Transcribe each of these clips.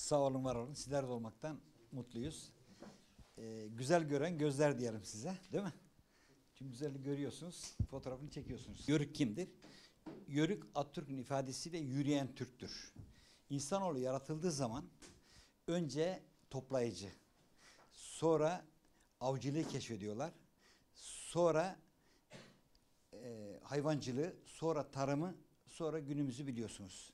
Sağ olun, var olun. Sizler de olmaktan mutluyuz. Güzel gören gözler diyelim size, değil mi? Çünkü güzelliği görüyorsunuz, fotoğrafını çekiyorsunuz. Yörük kimdir? Yörük, Atatürk'ün ifadesiyle yürüyen Türktür. İnsanoğlu yaratıldığı zaman önce toplayıcı, sonra avcılığı keşfediyorlar, sonra hayvancılığı, sonra tarımı, sonra günümüzü biliyorsunuz.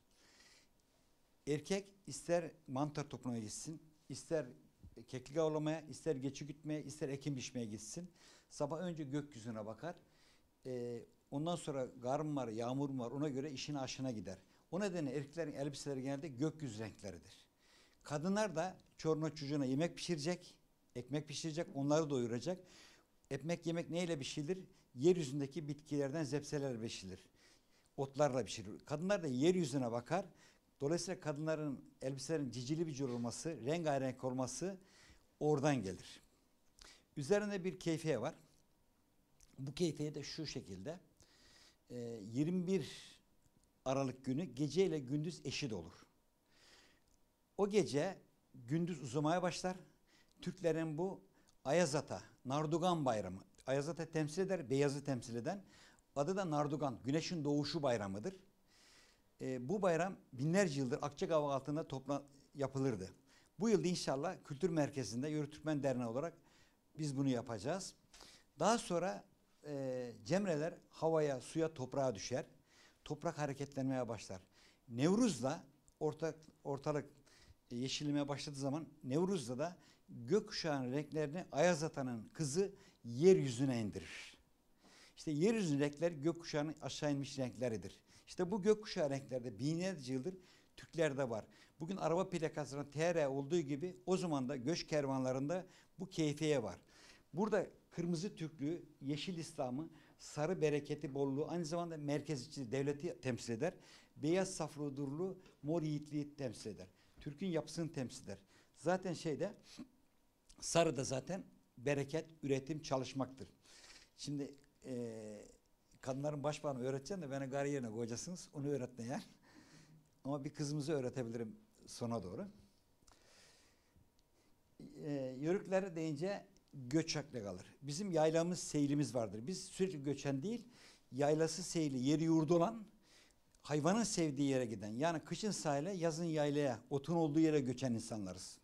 Erkek ister mantar toplamaya gitsin, ister keklik avlamaya, ister geçi gütmeye, ister ekim biçmeye gitsin. Sabah önce gökyüzüne bakar. Ondan sonra kar mı var, yağmur mu var, ona göre işine aşına gider. O nedenle erkeklerin elbiseleri genelde gökyüzü renkleridir. Kadınlar da çoruna çocuğuna yemek pişirecek, ekmek pişirecek, onları doyuracak. Ekmek yemek neyle pişirilir? Yeryüzündeki bitkilerden zepseler pişirilir. Otlarla pişirilir. Kadınlar da yeryüzüne bakar. Dolayısıyla kadınların elbiselerinin cicili bicili olması, rengarenk olması oradan gelir. Üzerinde bir keyfiye var. Bu keyfiye de şu şekilde. 21 Aralık günü gece ile gündüz eşit olur. O gece gündüz uzamaya başlar. Türklerin bu Ayazata, Nardugan bayramı. Ayazata temsil eder, beyazı temsil eden. Adı da Nardugan, güneşin doğuşu bayramıdır. Bu bayram binlerce yıldır Akçakava altında yapılırdı. Bu yıl inşallah Kültür Merkezi'nde Yörük Türkmen Derneği olarak biz bunu yapacağız. Daha sonra cemreler havaya, suya, toprağa düşer. Toprak hareketlenmeye başlar. Nevruz'la ortalık yeşillemeye başladığı zaman Nevruz'da da gökkuşağının renklerini Ayazata'nın kızı yeryüzüne indirir. İşte yeryüzünün renkleri gökkuşağının aşağı inmiş renkleridir. İşte bu gökkuşağı renklerde binlerce yıldır Türklerde var. Bugün araba plakasının TR olduğu gibi o zaman da göç kervanlarında bu keyfiye var. Burada kırmızı Türklüğü, yeşil İslam'ı, sarı bereketi, bolluğu, aynı zamanda merkezci devleti temsil eder. Beyaz saflığı, duruluğu, mor yiğitliği temsil eder. Türk'ün yapısını temsil eder. Zaten sarı da zaten bereket, üretim, çalışmaktır. Şimdi kadınların başparmağı öğreteceğim de beni gari yerine koyacaksınız. Onu öğretmeyen. Ama bir kızımızı öğretebilirim sona doğru. Yörükler deyince göç akla kalır. Bizim yaylamız, seylimiz vardır. Biz sürekli göçen değil, yaylası, seyli, yeri yurdu olan, hayvanın sevdiği yere giden. Yani kışın sahile, yazın yaylaya, otun olduğu yere göçen insanlarız.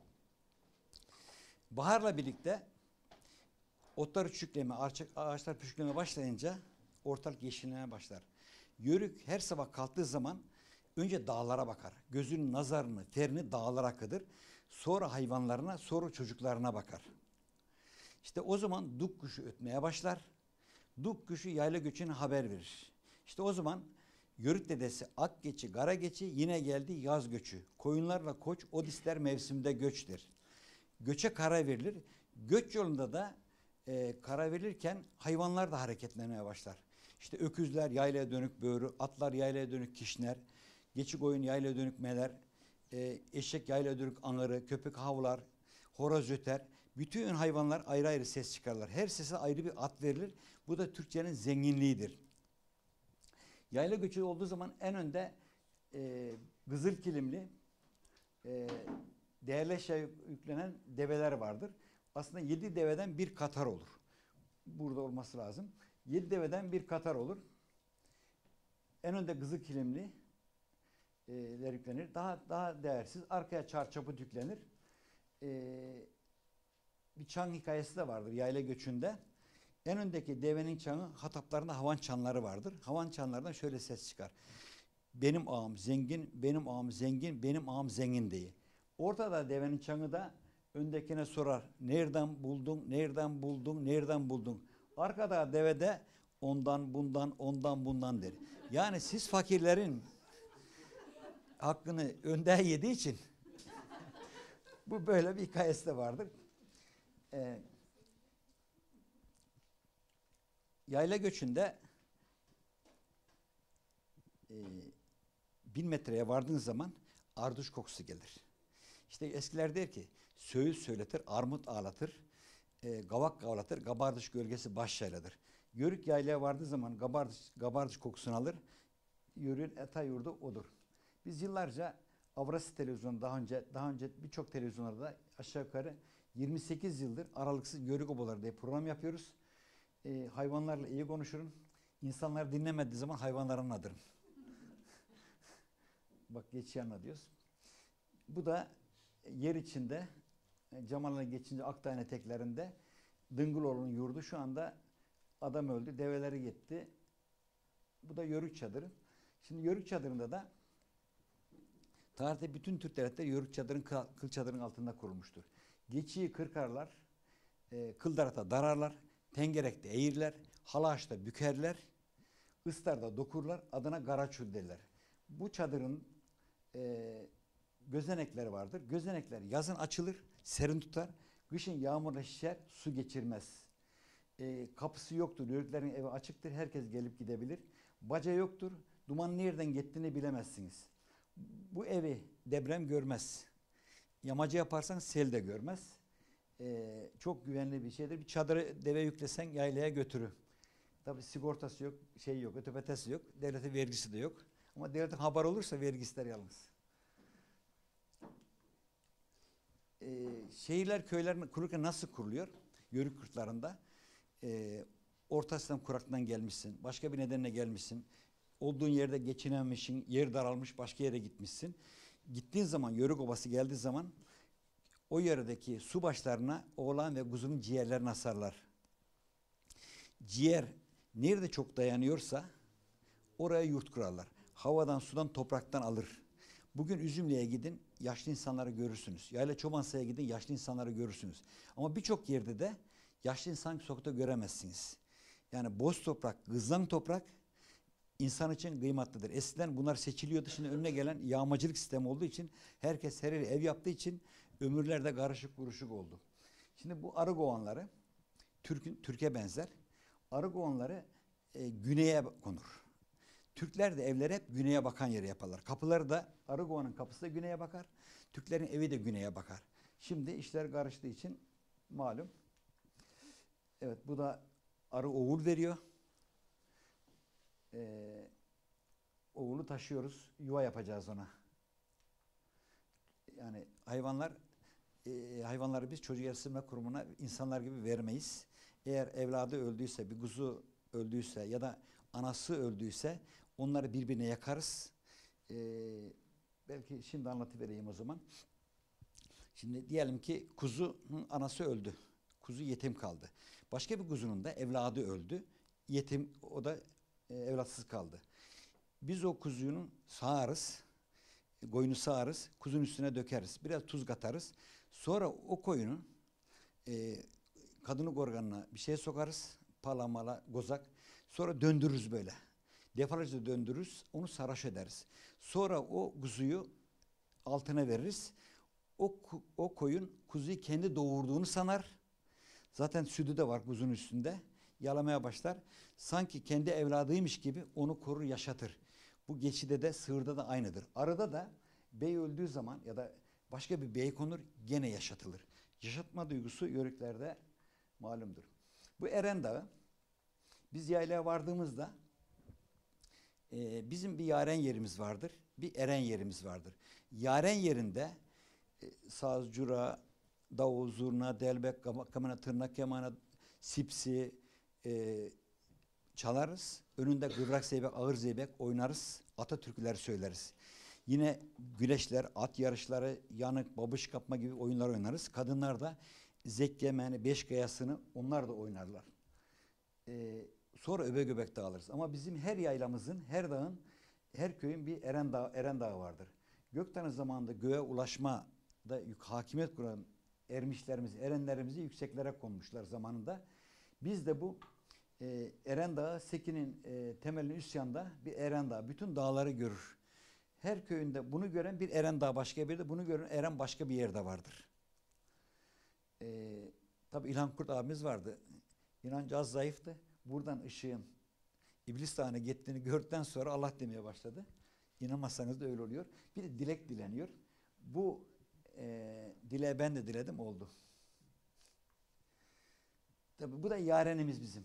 Baharla birlikte otlar çükleme, ağaçlar püskülmeye başlayınca ortalık yeşillemeye başlar. Yörük her sabah kalktığı zaman önce dağlara bakar. Gözünün nazarını, ferini dağlara akıdır. Sonra hayvanlarına, sonra çocuklarına bakar. İşte o zaman duk kuşu ötmeye başlar. Duk kuşu yayla göçünü haber verir. İşte o zaman Yörük dedesi ak geçi, kara geçi, yine geldi yaz göçü. Koyunlarla koç, Odisler mevsimde göçtir. Göçe karar verilir. Göç yolunda da karar verirken hayvanlar da hareketlenmeye başlar. İşte öküzler yaylaya dönük böğrü, atlar yaylaya dönük kişner, geçi koyun yaylaya dönük meler, eşek yaylaya dönük anırı, köpek havlar, horoz öter. Bütün hayvanlar ayrı ayrı ses çıkarlar. Her sese ayrı bir ad verilir. Bu da Türkçenin zenginliğidir. Yayla göçü olduğu zaman en önde kızıl kilimli değerli eşya yüklenen develer vardır. Aslında 7 deveden bir katar olur. Burada olması lazım. 7 deveden bir katar olur. En önde kızıl kilimli yüklenir. Daha değersiz. Arkaya çarçapı yüklenir. Bir çan hikayesi de vardır yayla göçünde. En öndeki devenin çanı, Hataplarında havan çanları vardır. Havan çanlardan şöyle ses çıkar. Benim ağam zengin, benim ağam zengin, benim ağam zengin diye. Ortada devenin çanı da öndekine sorar. Nereden buldun, nereden buldun, nereden buldun? Arkada devede ondan bundan, ondan bundan der. Yani siz fakirlerin hakkını önden yediği için bu böyle bir hikayesi de vardır. Yayla göçünde 1000 metreye vardığınız zaman arduç kokusu gelir. İşte eskiler der ki söğüt söyletir, armut ağlatır, gavak gavlatır, gabardış gölgesi baş yayladır. Yörük yaylaya vardığı zaman gabardış kokusunu alır, yörüğün eta yurdu odur. Biz yıllarca Avrasya Televizyonu daha önce birçok televizyonlarda aşağı yukarı 28 yıldır aralıksız Yörük Obaları diye program yapıyoruz. Hayvanlarla iyi konuşurum. İnsanlar dinlemediği zaman hayvanları anlatırım. Bak geçiyi anlatıyoruz. Bu da yer içinde Camalı'na geçince Aktağ'ın eteklerinde Dıngıloğlu'nun yurdu. Şu anda adam öldü, develeri gitti. Bu da Yörük çadırı. Şimdi Yörük çadırında da tarihte bütün Türk devletleri Yörük çadırın, kıl çadırın altında kurulmuştur. Geçiyi kırkarlar, Kıldarat'a dararlar, Tengerek'te eğirler, Halaç'ta bükerler, Islar'da dokurlar, adına Garaçul derler. Bu çadırın gözenekleri vardır. Gözenekler yazın açılır, serin tutar, kışın yağmurla şişer, su geçirmez. Kapısı yoktur, Yörüklerin evi açıktır, herkes gelip gidebilir. Baca yoktur, duman nereden gittiğini bilemezsiniz. Bu evi deprem görmez. Yamacı yaparsan sel de görmez. Çok güvenli bir şeydir. Bir çadırı deve yüklesen yaylaya götürür. Tabii sigortası yok, şey yok, ötebetesi yok. Devletin vergisi de yok. Ama devletin haber olursa vergi ister yalnız. Şehirler, köyler kurulurken nasıl kuruluyor? Yörük kırklarında. Orta Aslan kuraktan gelmişsin, başka bir nedenle gelmişsin. Olduğun yerde geçinememişsin, yer daralmış, başka yere gitmişsin. Gittiğin zaman, Yörük Obası geldiği zaman o yerdeki su başlarına oğlan ve kuzunun ciğerlerini asarlar. Ciğer nerede çok dayanıyorsa oraya yurt kurarlar. Havadan, sudan, topraktan alır. Bugün Üzümlü'ye gidin, yaşlı insanları görürsünüz. Yayla Çobansa'ya gidin, yaşlı insanları görürsünüz. Ama birçok yerde de yaşlı insan sokakta göremezsiniz. Yani boz toprak, kızlan toprak insan için kıymetlidir. Eskiden bunlar seçiliyordu. Şimdi önüne gelen yağmacılık sistemi olduğu için herkes her yere ev yaptığı için ömürlerde karışık kuruşuk oldu. Şimdi bu arı kovanları Türkiye benzer. Arı kovanları güneye konur. Türkler de evleri hep güneye bakan yere yaparlar. Kapıları da arı kovanın kapısı da güneye bakar. Türklerin evi de güneye bakar. Şimdi işler karıştığı için malum. Evet, bu da arı oğul veriyor. Oğulu taşıyoruz. Yuva yapacağız ona. Yani hayvanları biz çocuk yetiştirme kurumuna insanlar gibi vermeyiz. Eğer evladı öldüyse, bir kuzu öldüyse ya da anası öldüyse onları birbirine yakarız. Belki şimdi anlatıvereyim o zaman. Şimdi diyelim ki kuzunun anası öldü. Kuzu yetim kaldı. Başka bir kuzunun da evladı öldü. Yetim, o da evlatsız kaldı. Biz o kuzunun sağarız. Koyunu sağarız. Kuzun üstüne dökeriz. Biraz tuz katarız. Sonra o koyunu kadının organına bir şey sokarız. Pala mala, gozak. Sonra döndürürüz böyle. Defalarca döndürürüz. Onu sarhoş ederiz. Sonra o kuzuyu altına veririz. O koyun kuzuyu kendi doğurduğunu sanar. Zaten sütü de var kuzunun üstünde. Yalamaya başlar. Sanki kendi evladıymış gibi onu korur, yaşatır. Bu geçide de sığırda da aynıdır. Arada da bey öldüğü zaman ya da başka bir bey konur, gene yaşatılır. Yaşatma duygusu Yörüklerde malumdur. Bu Eren Dağı, biz yaylaya vardığımızda bizim bir yaren yerimiz vardır, bir eren yerimiz vardır. Yaren yerinde saz, cura, davul, zurna, delbek, kamana, tırnak kemanı, sipsi çalarız. Önünde gırrak zeybek, ağır zeybek oynarız. Atatürkler söyleriz. Yine güleşler, at yarışları, yanık, babış kapma gibi oyunlar oynarız. Kadınlar da zekkemeni, beş kayasını onlar da oynarlar. Sonra öbe göbek dağılırız. Ama bizim her yaylamızın, her dağın, her köyün bir Eren Dağı vardır. Göktanı zamanında göğe ulaşmada hakimiyet kuran ermişlerimiz, erenlerimizi yükseklere konmuşlar zamanında. Biz de bu Eren Dağı, Seki'nin temelinin üst yanında bir Eren Dağı. Bütün dağları görür. Her köyünde bunu gören bir Eren Dağı, başka bir de bunu gören Eren başka bir yerde vardır. Tabi İlhan Kurt abimiz vardı. İnancı az zayıftı. Buradan ışığın İblis Dağı'na gittiğini gördükten sonra Allah demeye başladı. İnanmazsanız da öyle oluyor. Bir de dilek dileniyor. Bu dileği ben de diledim, oldu. Tabi bu da yarenimiz bizim.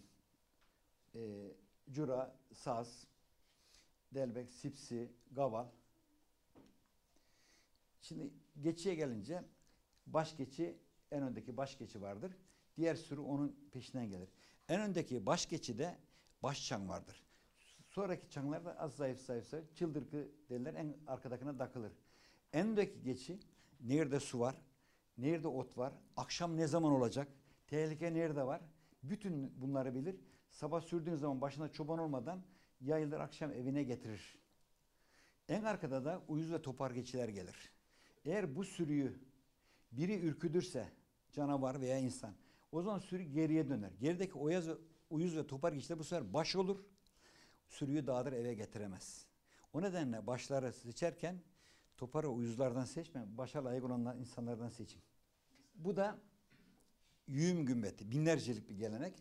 Cura, saz, delbek, sipsi, gaval. Şimdi geçiye gelince baş geçi, en öndeki baş geçi vardır. Diğer sürü onun peşinden gelir. En öndeki baş geçide baş çan vardır. Sonraki çanlar da az zayıf zayıf zayıf çıldırkı derler, en arkadakine takılır. En öndeki geçi nerede su var, nerede ot var, akşam ne zaman olacak, tehlike nerede var, bütün bunları bilir. Sabah sürdüğün zaman başına çoban olmadan yayılır, akşam evine getirir. En arkada da uyuz ve topar geçiler gelir. Eğer bu sürüyü biri ürküdürse, canavar veya insan, o zaman sürü geriye döner. Gerideki uyuz ve topar geçiler bu sefer baş olur. Sürüyü dağdır, eve getiremez. O nedenle başları seçerken topar ve uyuzlardan seçme, başa layık olan insanlardan seçin. Bu da yüğüm gümbeti, binlercelik bir gelenek.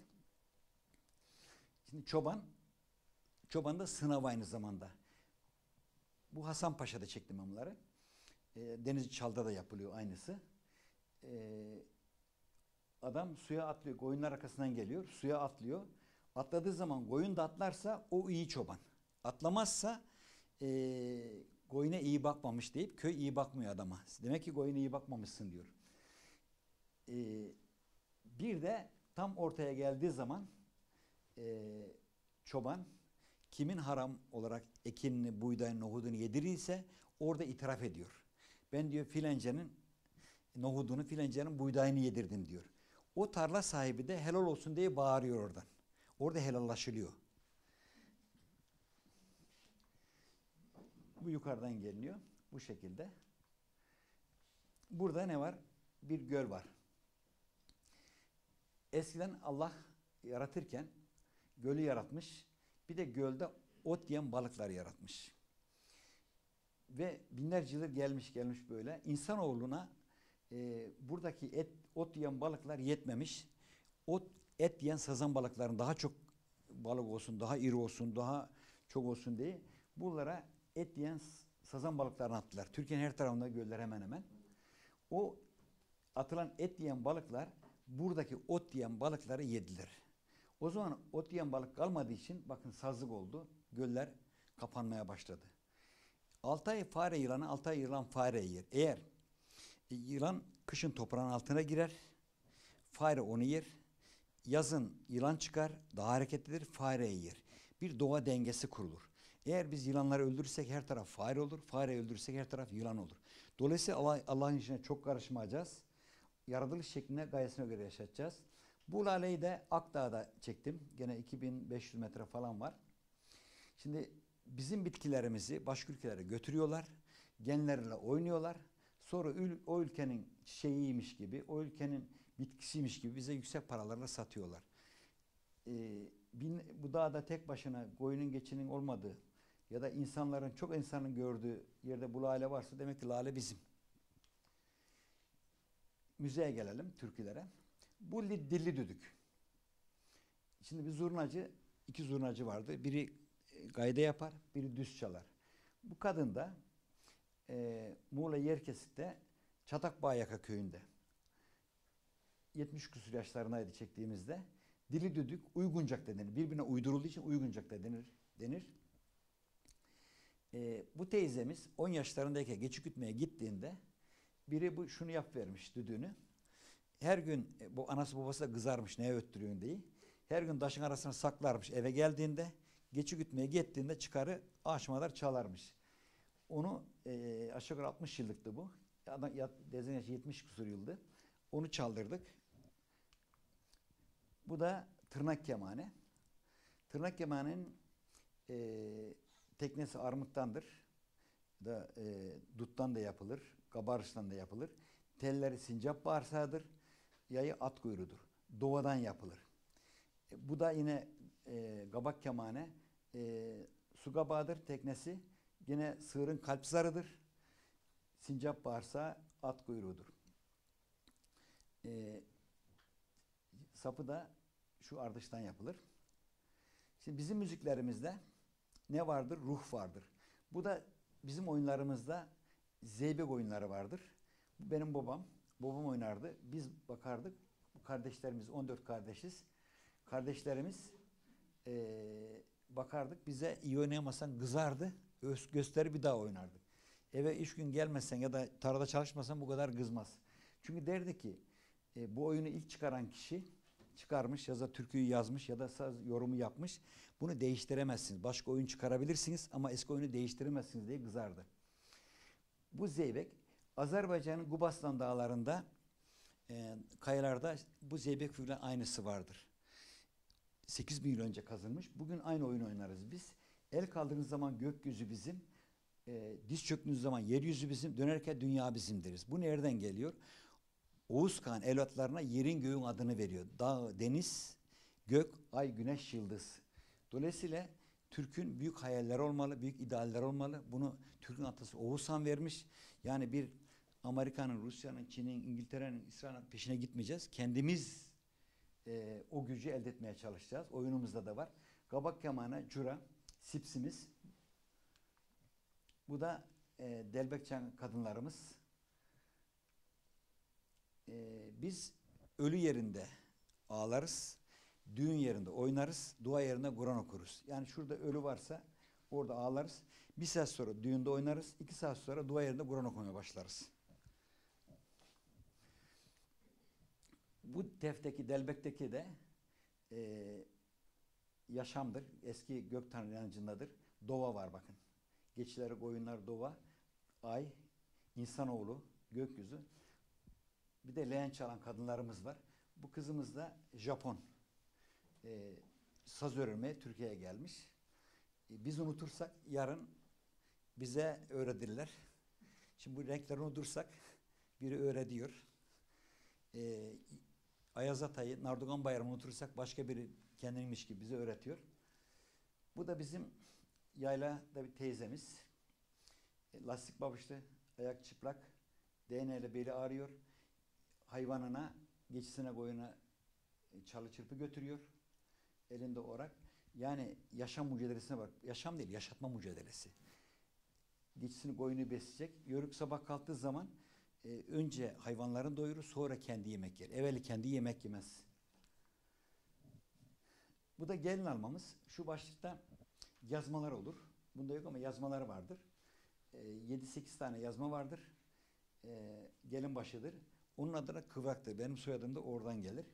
Şimdi çoban da sınav aynı zamanda. Bu Hasanpaşa'da çektim ben bunları. Denizli Çal'da da yapılıyor aynısı. Adam suya atlıyor, koyunlar arkasından geliyor, suya atlıyor. Atladığı zaman koyun da atlarsa o iyi çoban. Atlamazsa koyuna iyi bakmamış deyip köy iyi bakmıyor adama. Demek ki koyuna iyi bakmamışsın diyor. Bir de tam ortaya geldiği zaman çoban kimin haram olarak ekinini, buğdayını, nohudunu yedirirse orada itiraf ediyor. Ben diyor filancanın nohudunu, filancanın buğdayını yedirdim diyor. O tarla sahibi de helal olsun diye bağırıyor oradan. Orada helallaşılıyor. Bu yukarıdan geliniyor. Bu şekilde. Burada ne var? Bir göl var. Eskiden Allah yaratırken gölü yaratmış. Bir de gölde ot yiyen balıklar yaratmış. Ve binlerce yıl gelmiş böyle. İnsanoğluna buradaki ot yiyen balıklar yetmemiş. Et yiyen sazan balıkların daha çok balık olsun, daha iri olsun, daha çok olsun diye bunlara et yiyen sazan balıklarını attılar. Türkiye'nin her tarafında göller hemen hemen. O atılan et yiyen balıklar buradaki ot yiyen balıkları yediler. O zaman ot yiyen balık kalmadığı için bakın sazlık oldu. Göller kapanmaya başladı. 6 ay fare yılanı, 6 ay yılan fare yer. Eğer yılan kışın toprağın altına girer, fare onu yer. Yazın yılan çıkar, daha hareketlidir, fareyi yer. Bir doğa dengesi kurulur. Eğer biz yılanları öldürürsek her taraf fare olur, fareyi öldürürsek her taraf yılan olur. Dolayısıyla Allah'ın işine çok karışmayacağız. Yaratılış şekline, gayesine göre yaşatacağız. Bu laleyi de Akdağ'da çektim. Gene 2500 metre falan var. Şimdi bizim bitkilerimizi başka ülkelere götürüyorlar. Genlerle oynuyorlar. Sonra o ülkenin çiçeğiymiş gibi, o ülkenin bitkisiymiş gibi bize yüksek paralarla satıyorlar. Bu dağda tek başına koyunun geçinin olmadığı ya da çok insanın gördüğü yerde bu lale varsa demek ki lale bizim. Müzeye gelelim, türkülere. Bu dilli düdük. Şimdi iki zurnacı vardı. Biri gayda yapar, biri düz çalar. Bu kadın da Muğla Yerkesik'te Çatakbağyaka köyünde 70 küsur yaşlarındaydı çektiğimizde. Dili düdük uyguncak denir. Birbirine uydurulduğu için uyguncak da denir. Bu teyzemiz 10 yaşlarındayken geçi gütmeye gittiğinde biri şunu vermiş düdüğünü. Her gün bu anası babası da kızarmış neye öttürüyorsun diye. Her gün taşın arasına saklarmış eve geldiğinde. Geçi gütmeye gittiğinde çıkarı açmalar çalarmış. Onu aşağı yukarı 60 yıllıktı bu. Dezen yaşı 70 küsur yıldı. Onu çaldırdık. Bu da tırnak kemane. Tırnak kemanenin teknesi armuttandır. Duttan da yapılır. Kabarıştan da yapılır. Telleri sincap bağırsağıdır. Yayı at kuyruğudur. Doğadan yapılır. Bu da yine kabak kemane. Su kabağıdır teknesi. Yine sığırın kalp zarıdır. Sincap bağırsağı at kuyruğudur. Sapı da şu ardıştan yapılır. Şimdi bizim müziklerimizde ne vardır? Ruh vardır. Bu da bizim oyunlarımızda zeybek oyunları vardır. Bu benim babam. Babam oynardı. Biz bakardık. Bu kardeşlerimiz 14 kardeşiz. Kardeşlerimiz bakardık. Bize iyi oynayamazsan kızardı. Gösteri bir daha oynardık. eve 3 gün gelmezsen ya da tarlada çalışmasan bu kadar kızmaz. Çünkü derdi ki bu oyunu ilk çıkaran kişi çıkarmış ya da türküyü yazmış ya da saz yorumu yapmış. Bunu değiştiremezsiniz. Başka oyun çıkarabilirsiniz ama eski oyunu değiştiremezsiniz diye kızardı. Bu zeybek Azerbaycan'ın Gubaslan dağlarında kayalarda bu zeybek figürünün aynısı vardır. 8 bin yıl önce kazılmış. Bugün aynı oyunu oynarız biz. El kaldırdığınız zaman gökyüzü bizim, diz çöktüğünüz zaman yeryüzü bizim, dönerken dünya bizim deriz. Bu nereden geliyor? Oğuz Kağan evlatlarına yerin göğün adını veriyor. Dağ, deniz, gök, ay, güneş, yıldız. Dolayısıyla Türk'ün büyük hayaller olmalı, büyük idealler olmalı. Bunu Türk'ün atası Oğuz Han vermiş. Yani bir Amerika'nın, Rusya'nın, Çin'in, İngiltere'nin, İsrail'in peşine gitmeyeceğiz. Kendimiz o gücü elde etmeye çalışacağız. Oyunumuzda da var. Kabak kemanı, cura, sipsimiz. Bu da Delbekçen kadınlarımız. Biz ölü yerinde ağlarız, düğün yerinde oynarız, dua yerinde Kur'an okuruz. Yani şurada ölü varsa orada ağlarız. Bir saat sonra düğünde oynarız, 2 saat sonra dua yerinde Kur'an okumaya başlarız. Bu tefteki, delbekteki de yaşamdır. Eski gök tanrı inancındadır. Dova var bakın. Geçileri koyunlar dova, ay, insanoğlu, gökyüzü. Bir de leğen çalan kadınlarımız var. Bu kızımız da Japon. Saz öğrenmeye Türkiye'ye gelmiş. Biz unutursak yarın bize öğretirler. Şimdi bu renkleri unutursak biri öğretiyor. Ayaz Atay'ı, Nardogan Bayramı'nı unutursak başka biri kendinmiş gibi bize öğretiyor. Bu da bizim yaylada bir teyzemiz. Lastik babışlı, ayak çıplak, DNA ile beli ağrıyor. Hayvanına, geçisine, koyuna çalı çırpı götürüyor. Elinde orak. Yani yaşam mücadelesine bak. Yaşam değil, yaşatma mücadelesi. Geçisini, koyunu besleyecek. Yörük sabah kalktığı zaman önce hayvanların doyurur, sonra kendi yemek yer. Evveli kendi yemek yemez. Bu da gelin almamız. Şu başlıkta yazmalar olur. Bunda yok ama yazmalar vardır. 7-8 tane yazma vardır. Gelin başıdır. Onun adı da Kıvrak'tır. Benim soyadım da oradan gelir.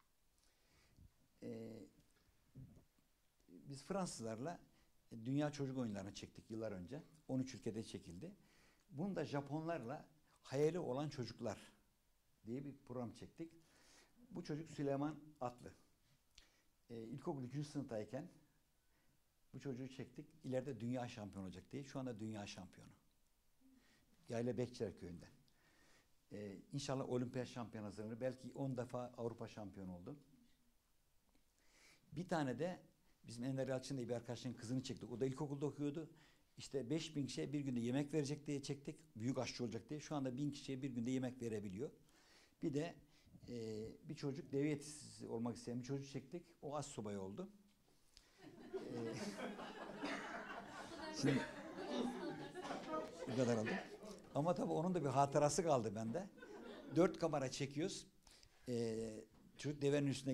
Biz Fransızlarla Dünya Çocuk Oyunları'nı çektik yıllar önce. 13 ülkede çekildi. Bunu da Japonlarla Hayali Olan Çocuklar diye bir program çektik. Bu çocuk Süleyman Atlı. İlkokul 2. sınıftayken bu çocuğu çektik. İleride dünya şampiyonu olacak diye. Şu anda dünya şampiyonu. Yayla Bekçiler Köyü'nde. İnşallah olimpiyat şampiyon hazırlanır. Belki 10 defa Avrupa şampiyonu oldu. Bir tane de bizim Ender Yalçın diye bir arkadaşın kızını çektik. O da ilkokulda okuyordu. İşte 5000 kişiye bir günde yemek verecek diye çektik. Büyük aşçı olacak diye. Şu anda 1000 kişiye bir günde yemek verebiliyor. Bir de bir çocuk dev yetiştiricisi olmak isteyen bir çocuk çektik. O az subay oldu. Şimdi bu kadar oldu. Ama tabii onun da bir hatırası kaldı bende. 4 kamera çekiyoruz. Çocuk devenin üstüne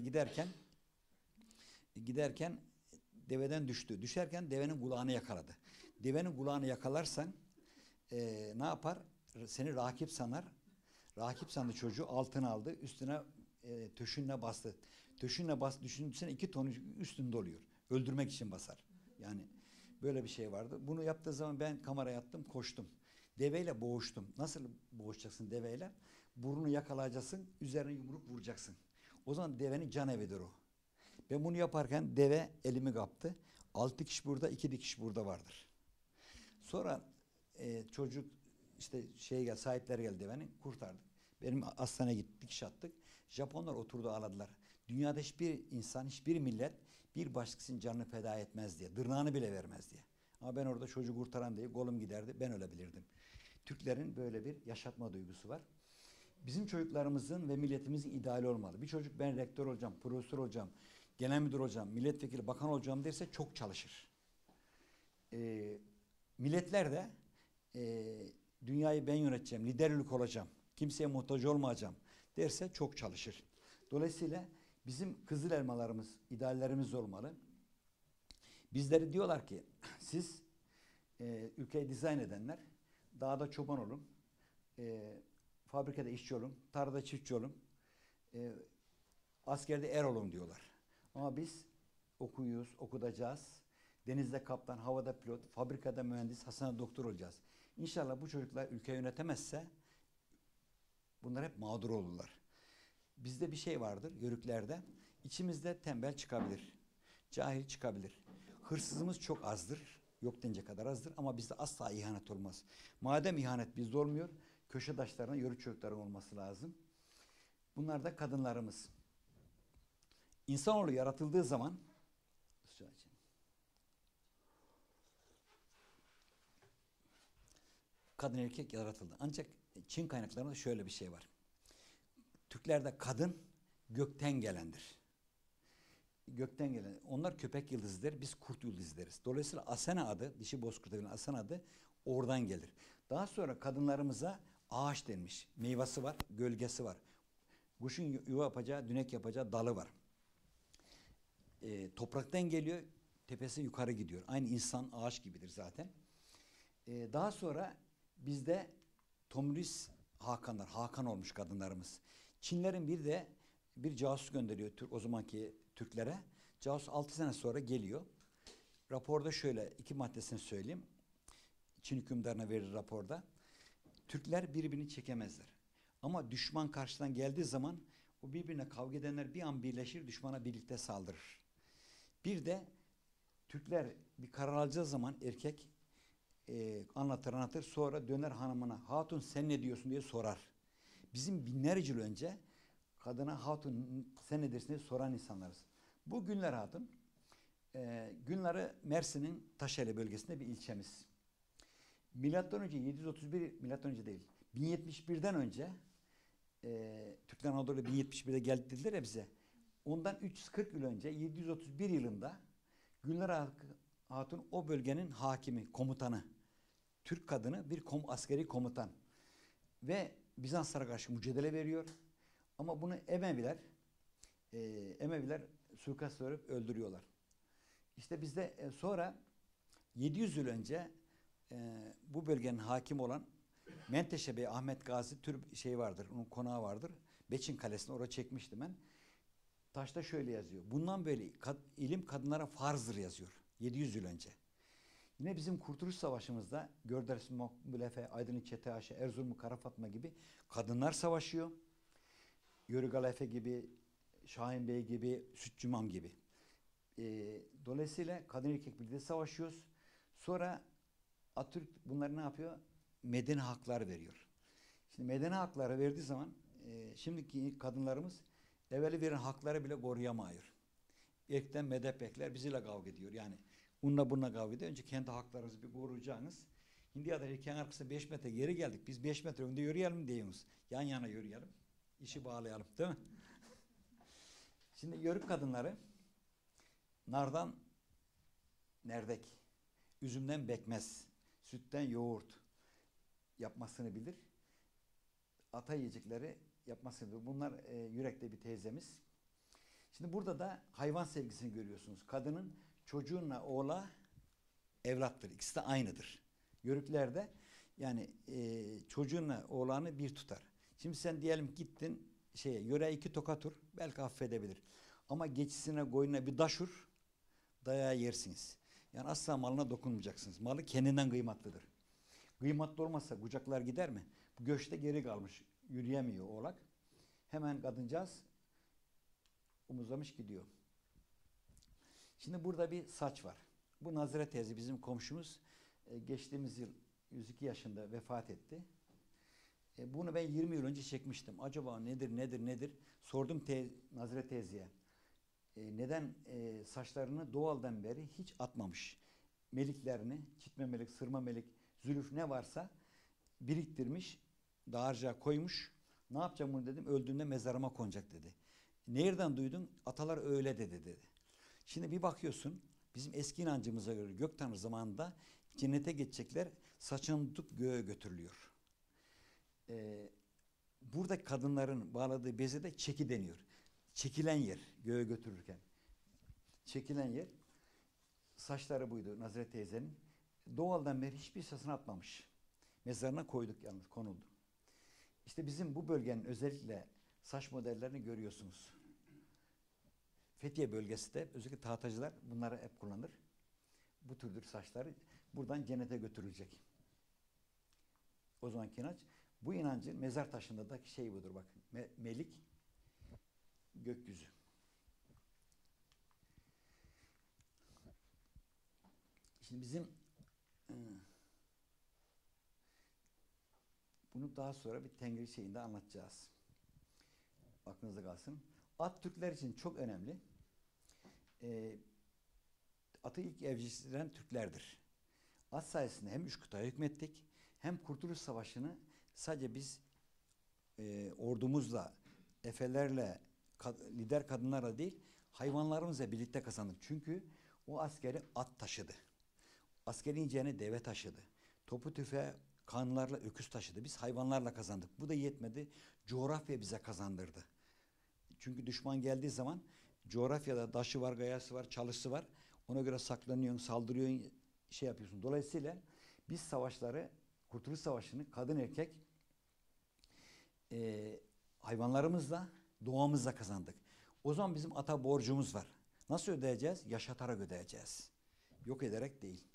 giderken deveden düştü. Düşerken devenin kulağını yakaladı. Devenin kulağını yakalarsan ne yapar? Seni rakip sanar. Rakip sandı çocuğu, altına aldı. Üstüne töşünle bastı. Töşünle bastı. Düşünsene 2 ton üstünde oluyor. Öldürmek için basar. Yani böyle bir şey vardı. Bunu yaptığı zaman ben kameraya attım, koştum. Deveyle boğuştum. Nasıl boğuşacaksın deveyle? Burnunu yakalayacaksın, üzerine yumruk vuracaksın. O zaman devenin can evidir o. Ben bunu yaparken deve elimi kaptı. 6 dikiş burada, 2 dikiş burada vardır. Sonra çocuk işte sahipleri geldi devenin, kurtardık. Benim hastaneye gittik, dikiş attık. Japonlar oturdu ağladılar. Dünyada hiçbir insan, hiçbir millet bir başkasının canını feda etmez diye. Dırnağını bile vermez diye. Ama ben orada çocuğu kurtaran diye kolum giderdi, ben ölebilirdim. Türklerin böyle bir yaşatma duygusu var. Bizim çocuklarımızın ve milletimizin ideali olmalı. Bir çocuk ben rektör olacağım, profesör olacağım, genel müdür olacağım, milletvekili, bakan olacağım derse çok çalışır. Milletler de dünyayı ben yöneteceğim, liderlik olacağım, kimseye muhtaç olmayacağım derse çok çalışır. Dolayısıyla bizim kızıl elmalarımız, ideallerimiz olmalı. Bizleri diyorlar ki siz ülkeyi dizayn edenler dağda çoban olun, fabrikada işçi olun, tarlada çiftçi olun, e, askerde er olun diyorlar. Ama biz okuyuz, okutacağız. Denizde kaptan, havada pilot, fabrikada mühendis, hastanede doktor olacağız. İnşallah bu çocuklar ülke yönetemezse bunlar hep mağdur olurlar. Bizde bir şey vardır yörüklerde. İçimizde tembel çıkabilir. Cahil çıkabilir. Hırsızımız çok azdır. Yok denecek kadar azdır ama bizde asla ihanet olmaz. Madem ihanet bizde olmuyor, köşedaşlarına yörük çocukların olması lazım. Bunlar da kadınlarımız. İnsanoğlu yaratıldığı zaman kadın erkek yaratıldı. Ancak Çin kaynaklarında şöyle bir şey var. Türklerde kadın gökten gelendir. Gökten gelen. Onlar köpek yıldızıdır. Biz kurt yıldızı deriz. Dolayısıyla Asena adı, dişi bozkurtların Asena adı oradan gelir. Daha sonra kadınlarımıza ağaç denmiş. Meyvesi var, gölgesi var. Kuşun yuva yapacağı, dünek yapacağı dalı var. Topraktan geliyor, tepesi yukarı gidiyor. Aynı insan ağaç gibidir zaten. Daha sonra bizde Tomris Hakanlar, Hakan olmuş kadınlarımız. Çinlerin bir casus gönderiyor o zamanki Türklere. Casus 6 sene sonra geliyor. Raporda şöyle 2 maddesini söyleyeyim. Çin hükümdarına verir raporda. Türkler birbirini çekemezler. Ama düşman karşıdan geldiği zaman o birbirine kavga edenler bir an birleşir, düşmana birlikte saldırır. Bir de Türkler bir karar alacağı zaman erkek anlatır sonra döner hanımına hatun sen ne diyorsun diye sorar. Bizim binlerce yıl önce kadına hatun sen ne dersin diye soran insanlarız. Bu Günler Hatun Günleri Mersin'in Taşeli bölgesinde bir ilçemiz. Milattan önce 731 milattan önce değil 1071'den önce Türkler Anadolu'ya 1071'de geldi dediler ya bize. Ondan 340 yıl önce 731 yılında Günler Hatun o bölgenin hakimi, komutanı. Türk kadını bir askeri komutan. Ve Bizanslara karşı mücadele veriyor. Ama bunu Emeviler suikast verip öldürüyorlar. İşte bizde sonra 700 yıl önce bu bölgenin hakim olan Menteşe Bey Ahmet Gazi şey vardır, onun konağı vardır. Beçin Kalesi'ne oraya çekmiştim ben. Taşta şöyle yazıyor. Bundan böyle ilim kadınlara farzdır yazıyor. 700 yıl önce. Yine bizim Kurtuluş Savaşı'mızda Görders Makbulefe, Aydın Çeteaşe, Erzurum Kara Fatma gibi kadınlar savaşıyor. Yörük Alefe gibi, Şahin Bey gibi, Sütçü İmam gibi. Dolayısıyla kadın erkek birlikte savaşıyoruz. Sonra Atatürk bunları ne yapıyor? Medeni haklar veriyor. Şimdi medeni hakları verdiği zaman şimdiki kadınlarımız evveli veren hakları bile koruyamıyor. Erkekten medep bekler bizimle kavga ediyor. Yani bununla bununla kavga ediyor. Önce kendi haklarınızı bir koruyacaksınız. Şimdi ya da erkeğin arkasında 5 metre geri geldik. Biz 5 metre önde yürüyelim diyoruz. Yan yana yürüyelim. İşi bağlayalım değil mi? Şimdi yörük kadınları nardan nerdek, üzümden bekmez, sütten yoğurt yapmasını bilir. Ata yiyecekleri yapmasını bilir. Bunlar Yürek'te bir teyzemiz. Şimdi burada da hayvan sevgisini görüyorsunuz. Kadının çocuğunla oğla evlattır. İkisi de aynıdır. Yörüklerde yani çocuğunla oğlanı bir tutar. Şimdi sen diyelim gittin yöre 2 tokat vur belki affedebilir. Ama geçisine koyuna bir daş vur dayağı yersiniz. Yani asla malına dokunmayacaksınız. Malı kendinden kıymetlidir. Kıymetli olmazsa kucaklar gider mi? Bu göçte geri kalmış. Yürüyemiyor oğlak. Hemen kadıncağız omuzlamış gidiyor. Şimdi burada bir saç var. Bu Nazire teyze bizim komşumuz. Geçtiğimiz yıl 102 yaşında vefat etti. Bunu ben 20 yıl önce çekmiştim. Acaba nedir? Sordum Nazire teyzeye. Neden saçlarını doğaldan beri hiç atmamış. Meliklerini, çitme melik, sırma melik, zülüf ne varsa biriktirmiş, dağarcığa koymuş. Ne yapacağım bunu dedim. Öldüğümde mezarıma konacak dedi. Nereden duydun? Atalar öyle dedi. Şimdi bir bakıyorsun bizim eski inancımıza göre gök tanrı zamanında cennete geçecekler saçını tutup göğe götürülüyor. Burada kadınların bağladığı beze de çeki deniyor. Çekilen yer göğe götürürken. Çekilen yer saçları buydu Nazire teyzenin. Doğaldan beri hiçbir sasını atmamış. Mezarına koyduk, yalnız konuldu. İşte bizim bu bölgenin özellikle saç modellerini görüyorsunuz. Fethiye bölgesi de özellikle tahtacılar bunları hep kullanır. Bu türdür saçları buradan cennete götürülecek. O zamanki inanç. Bu inancın mezar taşında da şey budur bakın. Melik gökyüzü. Şimdi bizim bunu daha sonra bir Tengri şeyinde anlatacağız. Aklınızda kalsın. At Türkler için çok önemli. Atı ilk evcilleştiren Türklerdir. At sayesinde hem üç kıtaya hükmettik, hem Kurtuluş Savaşı'nı sadece biz ordumuzla, efelerle, lider kadınlarla değil, hayvanlarımızla birlikte kazandık. Çünkü o askeri at taşıdı. Askeri ineceğini deve taşıdı. Topu tüfeği kanlarla öküz taşıdı. Biz hayvanlarla kazandık. Bu da yetmedi. Coğrafya bize kazandırdı. Çünkü düşman geldiği zaman coğrafyada taşı var, gayası var, çalısı var. Ona göre saklanıyorsun, saldırıyorsun, şey yapıyorsun. Dolayısıyla biz savaşları, Kurtuluş Savaşı'nı kadın erkek hayvanlarımızla, doğamızla kazandık. O zaman bizim ata borcumuz var. Nasıl ödeyeceğiz? Yaşatarak ödeyeceğiz. Yok ederek değil.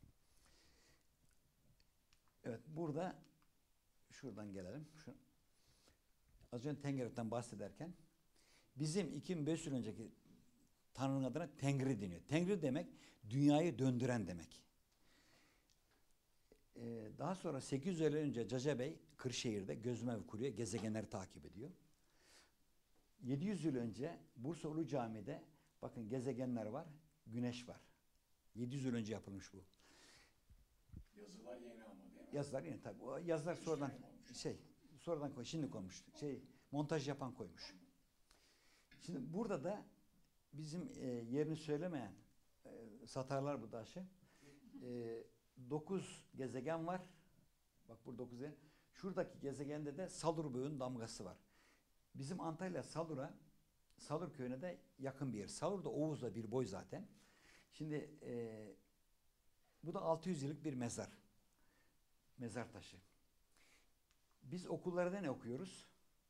Evet, burada şuradan gelelim. Az önce Tenger'den bahsederken bizim 2500 yıl önceki Tanrı'nın adına Tengri deniyor. Tengri demek dünyayı döndüren demek. Daha sonra 800 yıl önce Caca Bey Kırşehir'de gözlev kuruyor, gezegenleri takip ediyor. 700 yıl önce Bursa Ulu Cami'de bakın gezegenler var, güneş var. 700 yıl önce yapılmış bu. Yazılar yeni ama değil mi? Yazılar yeni tabii. O yazılar sonradan sonradan koy, şimdi koymuş. Montaj yapan koymuş. Şimdi burada da bizim yerini söylemeyen satarlar bu taşı. 9 gezegen var. Bak burada 9 gezegen. Şuradaki gezegende de Salur Böğü'nün damgası var. Bizim Antalya Salur'a, Salur köyüne de yakın bir yer. Salur da Oğuz'la bir boy zaten. Şimdi bu da 600 yıllık bir mezar. Mezar taşı. Biz okullarda ne okuyoruz?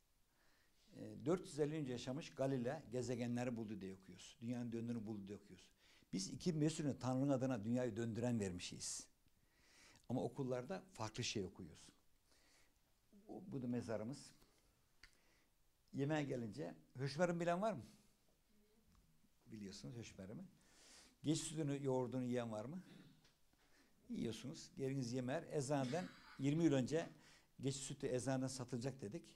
450 önce yaşamış Galile gezegenleri buldu diye okuyoruz. Dünyanın döndüğünü buldu diye okuyoruz. Biz 2500 yılında Tanrı'nın adına dünyayı döndüren vermişiz. Ama okullarda farklı şey okuyoruz. Bu da mezarımız. Yemeğe gelince höşmerim bilen var mı? Biliyorsunuz höşmerimi. Geçi sütünü, yoğurdunu yiyen var mı? Yiyorsunuz. Geliniz yemer. Ezaneden 20 yıl önce geçi sütü ezaneden satılacak dedik.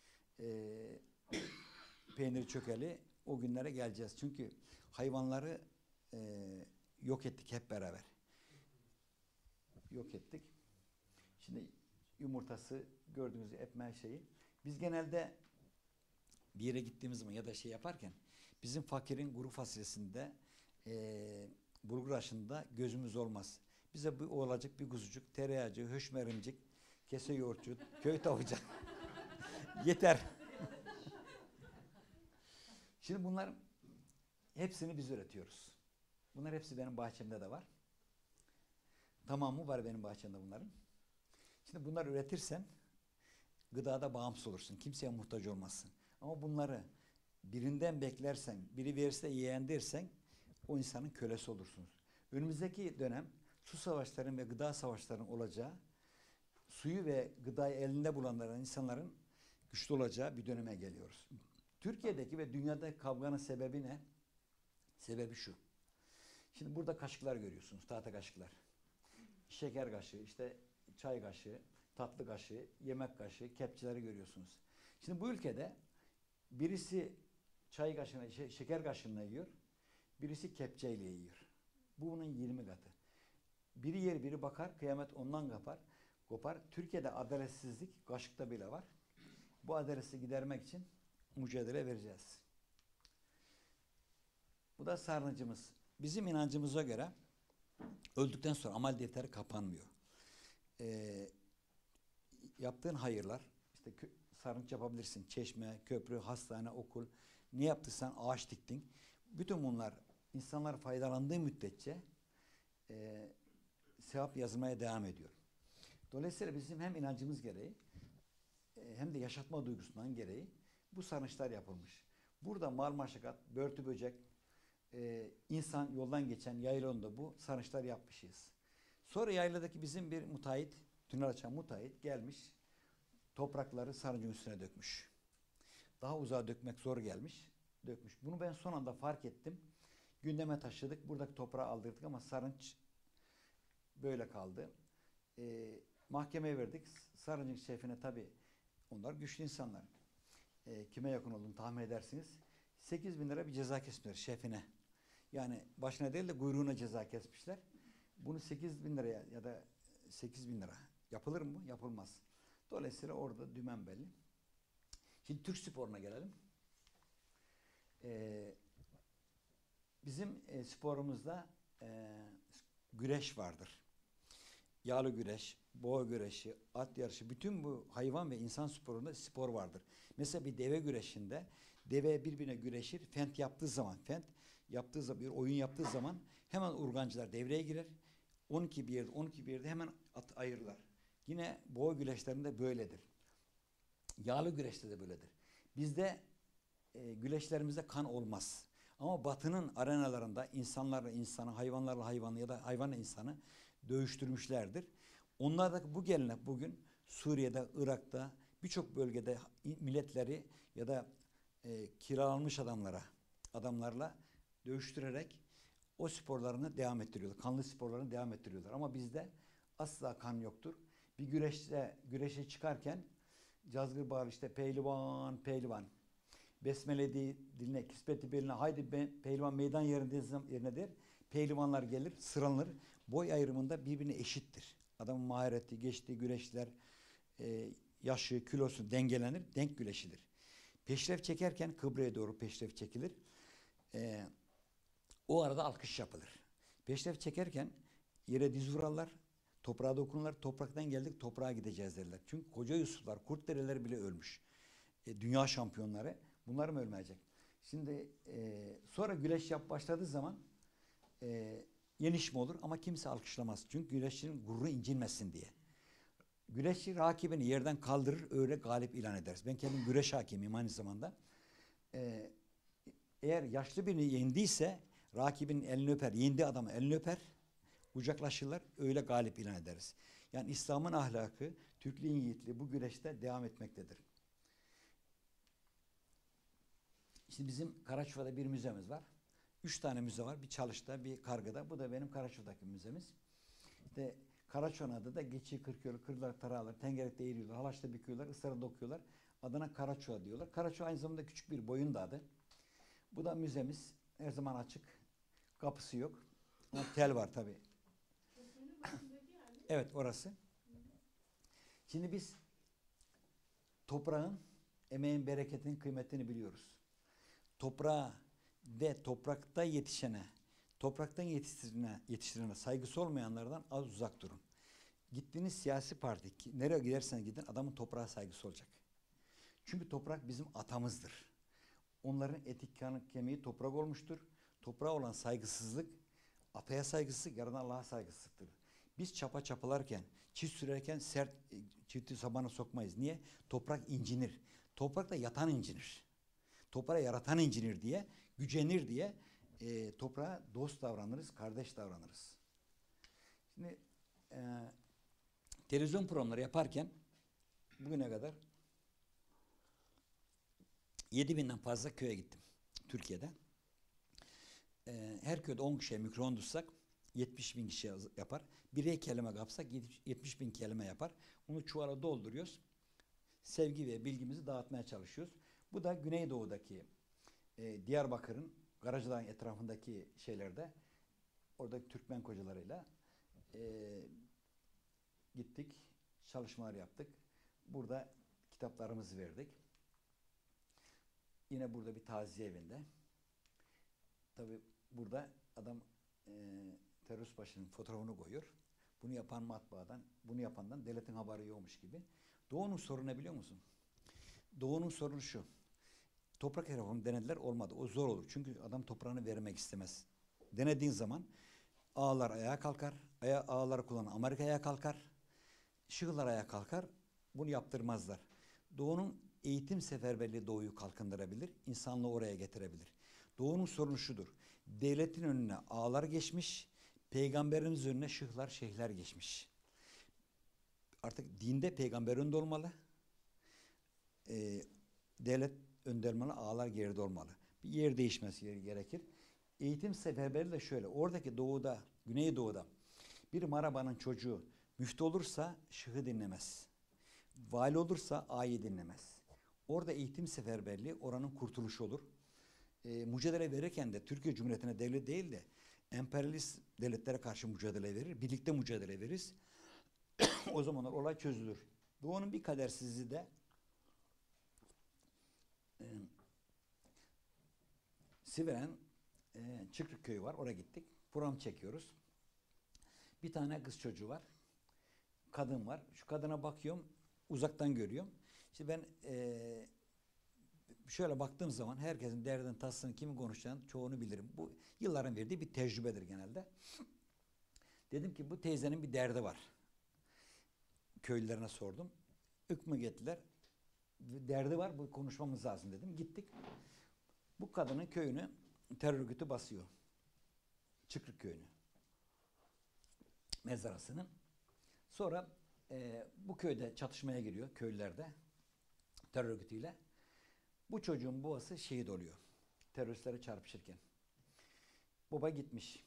Peyniri çökeli o günlere geleceğiz. Çünkü hayvanları yok ettik hep beraber. Yok ettik. Şimdi yumurtası gördüğünüz ekmeği şeyi. Biz genelde bir yere gittiğimiz zaman ya da şey yaparken bizim fakirin kuru fasulyesinde bulgur aşında gözümüz olmaz. Bize bir olacak bir kuzucuk, tereyağcı, höşmerimcik, kese yoğurtçu, köy tavucak. Yeter. Şimdi bunlar hepsini biz üretiyoruz. Bunlar hepsi benim bahçemde de var. Tamamı var benim bahçemde bunların. Şimdi bunları üretirsen gıdada bağımsız olursun. Kimseye muhtaç olmazsın. Ama bunları birinden beklersen, biri verirse yiyen dersen o insanın kölesi olursunuz. Önümüzdeki dönem su savaşlarının ve gıda savaşlarının olacağı, suyu ve gıdayı elinde bulanların insanların güçlü olacağı bir döneme geliyoruz. Türkiye'deki ve dünyadaki kavganın sebebi ne? Sebebi şu. Şimdi burada kaşıklar görüyorsunuz, tahta kaşıklar. Şeker kaşığı, işte çay kaşığı, tatlı kaşığı, yemek kaşığı, kepçeleri görüyorsunuz. Şimdi bu ülkede birisi çay kaşığına, şeker kaşığına yiyor, birisi kepçeyle yiyor. Bu bunun 20 katı. Biri yer, biri bakar, kıyamet ondan kopar. Türkiye'de adaletsizlik kaşıkta bile var. Bu adaletsizliği gidermek için mücadele vereceğiz. Bu da sarnıcımız. Bizim inancımıza göre öldükten sonra amel defteri kapanmıyor. Yaptığın hayırlar, işte sarnıç yapabilirsin, çeşme, köprü, hastane, okul, ne yaptıysan ağaç diktin. Bütün bunlar insanlar faydalandığı müddetçe sevap yazmaya devam ediyor. Dolayısıyla bizim hem inancımız gereği hem de yaşatma duygusundan gereği bu sarnıçlar yapılmış. Burada mal maşakat, börtü böcek, insan yoldan geçen yaylonda bu sarnıçlar yapmışız. Sonra yayladaki bizim bir müteahhit, tünel açan müteahhit gelmiş, toprakları sarnıcın üstüne dökmüş. Daha uzağa dökmek zor gelmiş, dökmüş. Bunu ben son anda fark ettim. Gündeme taşıdık, buradaki toprağı aldırdık ama sarnıç böyle kaldı. Mahkemeye verdik. Sarnıcın şefine tabii onlar güçlü insanlar. Kime yakın olduğunu tahmin edersiniz. 8.000 lira bir ceza kesmişler şefine. Yani başına değil de kuyruğuna ceza kesmişler. Bunu 8.000 liraya ya da 8.000 lira yapılır mı? Yapılmaz. Dolayısıyla orada dümen belli. Şimdi Türk sporuna gelelim. Bizim sporumuzda güreş vardır. Yağlı güreş, boğa güreşi, at yarışı, bütün bu hayvan ve insan sporunda spor vardır. Mesela bir deve güreşinde deve birbirine güreşir. Fent yaptığı zaman, bir oyun yaptığı zaman hemen urgancılar devreye girer. 12 bir yerde hemen at ayırırlar. Yine boğa güreşlerinde böyledir. Yağlı güreşte de böyledir. Bizde güreşlerimizde kan olmaz. Ama Batı'nın arenalarında insanlarla insanı, hayvanlarla hayvanı ya da hayvanla insanı dövüştürmüşlerdir. Onlar da bu gelenek bugün Suriye'de, Irak'ta birçok bölgede milletleri ya da kiralanmış adamlarla dövüştürerek o sporlarını devam ettiriyorlar. Kanlı sporlarını devam ettiriyorlar. Ama bizde asla kan yoktur. Bir güreşe çıkarken cazgır bağır işte pehlivan, pehlivan. Besmele diline, kisbeti beline, haydi pehlivan meydan yerine der. Pehlivanlar gelir, sıralanır. Boy ayrımında birbirine eşittir. Adamın mahareti, geçtiği güreşler, yaşı, kilosu dengelenir, denk güreşilir. Peşref çekerken kıbleye doğru peşref çekilir. O arada alkış yapılır. Peşref çekerken yere diz vurarlar, toprağa dokunurlar, topraktan geldik toprağa gideceğiz derler. Çünkü koca Yusuflar, Kurtdereler bile ölmüş. Dünya şampiyonları, bunlar mı ölmeyecek? Şimdi sonra güreş başladığı zaman yenişme olur ama kimse alkışlamaz. Çünkü güreşçinin gururu incinmesin diye. Güreşçi rakibini yerden kaldırır, öyle galip ilan ederiz. Ben kendim güreş hakemiyim aynı zamanda. Eğer yaşlı birini yendiyse rakibinin elini öper, yendi adamı elini öper, kucaklaşırlar, öyle galip ilan ederiz. Yani İslam'ın ahlakı, Türklüğün yiğitliği bu güreşte devam etmektedir. Şimdi bizim Karaçova'da bir müzemiz var. 3 tane müze var. Bir Çalış'ta, bir Kargı'da. Bu da benim Karaçova'daki müzemiz. İşte Karaçova'da da geçiyi kırkıyorlar, kırlar, tarağlar, tengerekte eğiliyorlar, halaçta büküyorlar, ıslara dokuyorlar. Adına Karaçova diyorlar. Karaçova aynı zamanda küçük bir boyun da adı. Bu da müzemiz. Her zaman açık. Kapısı yok. Ama tel var tabii. Evet, orası. Şimdi biz toprağın, emeğin, bereketinin kıymetini biliyoruz. Toprağa ve toprakta yetişene, topraktan yetiştirene saygısı olmayanlardan az uzak durun. Gittiğiniz siyasi parti, nereye giderseniz gidin adamın toprağa saygısı olacak. Çünkü toprak bizim atamızdır. Onların etik kemiği toprak olmuştur. Toprağa olan saygısızlık, ataya saygısızlık, yaradan Allah'a saygısızlıktır. Biz çapa çapalarken, çift sürerken sert çifti sabana sokmayız. Niye? Toprak incinir. Toprakta yatan incinir. Toprağı yaratan incinir diye, gücenir diye toprağa dost davranırız, kardeş davranırız. Şimdi televizyon programları yaparken bugüne kadar 7.000'den fazla köye gittim Türkiye'de. Her köyde 10 kişiye mikrofon tutsak 70.000 kişi yapar. Birer kelime kapsak 70.000 kelime yapar. Onu çuvala dolduruyoruz. Sevgi ve bilgimizi dağıtmaya çalışıyoruz. Bu da Güneydoğu'daki Diyarbakır'ın Karacadağ'ın etrafındaki şeylerde oradaki Türkmen kocalarıyla gittik, çalışmalar yaptık. Burada kitaplarımızı verdik. Yine burada bir taziye evinde. Tabi burada adam terörist başının fotoğrafını koyuyor. Bunu yapan matbaadan, bunu yapandan devletin haberi yokmuş gibi. Doğu'nun sorunu ne biliyor musun? Doğu'nun sorunu şu. Toprak reformu denediler, olmadı. O zor olur. Çünkü adam toprağını vermek istemez. Denediğin zaman ağalar ayağa kalkar. Ağaları kullanan Amerika ayağa kalkar. Şıhlar ayağa kalkar. Bunu yaptırmazlar. Doğu'nun eğitim seferberliği Doğu'yu kalkındırabilir. İnsanlığı oraya getirebilir. Doğu'nun sorunu şudur. Devletin önüne ağalar geçmiş. Peygamberimiz önüne şıhlar, şeyhler geçmiş. Artık dinde peygamber önde olmalı. Devlet önde olmalı, ağalar geride olmalı. Bir yer değişmesi gerekir. Eğitim seferberliği de şöyle. Oradaki doğuda, Güneydoğu'da bir marabanın çocuğu müftü olursa şıhı dinlemez. Vali olursa ağayı dinlemez. Orada eğitim seferberliği oranın kurtuluşu olur. Mücadele verirken de Türkiye Cumhuriyeti'ne devlet değil de emperyalist devletlere karşı mücadele verir. Birlikte mücadele veririz. O zamanlar olay çözülür. Doğu'nun bir kadersizliği de Siveren Çıkrık köyü var. Oraya gittik. Program çekiyoruz. Bir tane kız çocuğu var. Kadın var. Şu kadına bakıyorum. Uzaktan görüyorum. İşte ben şöyle baktığım zaman herkesin derdini, tasını, kimin konuşacağını çoğunu bilirim. Bu yılların verdiği bir tecrübedir genelde. Dedim ki bu teyzenin bir derdi var. Köylülerine sordum. Hükmü gettiler. Derdi var, bu konuşmamız lazım dedim. Gittik. Bu kadının köyünü terör örgütü basıyor. Çıkrık köyünü. Mezarasının. Sonra bu köyde çatışmaya giriyor köylülerde. Terör örgütüyle. Bu çocuğun babası şehit oluyor. Teröristlere çarpışırken. Baba gitmiş.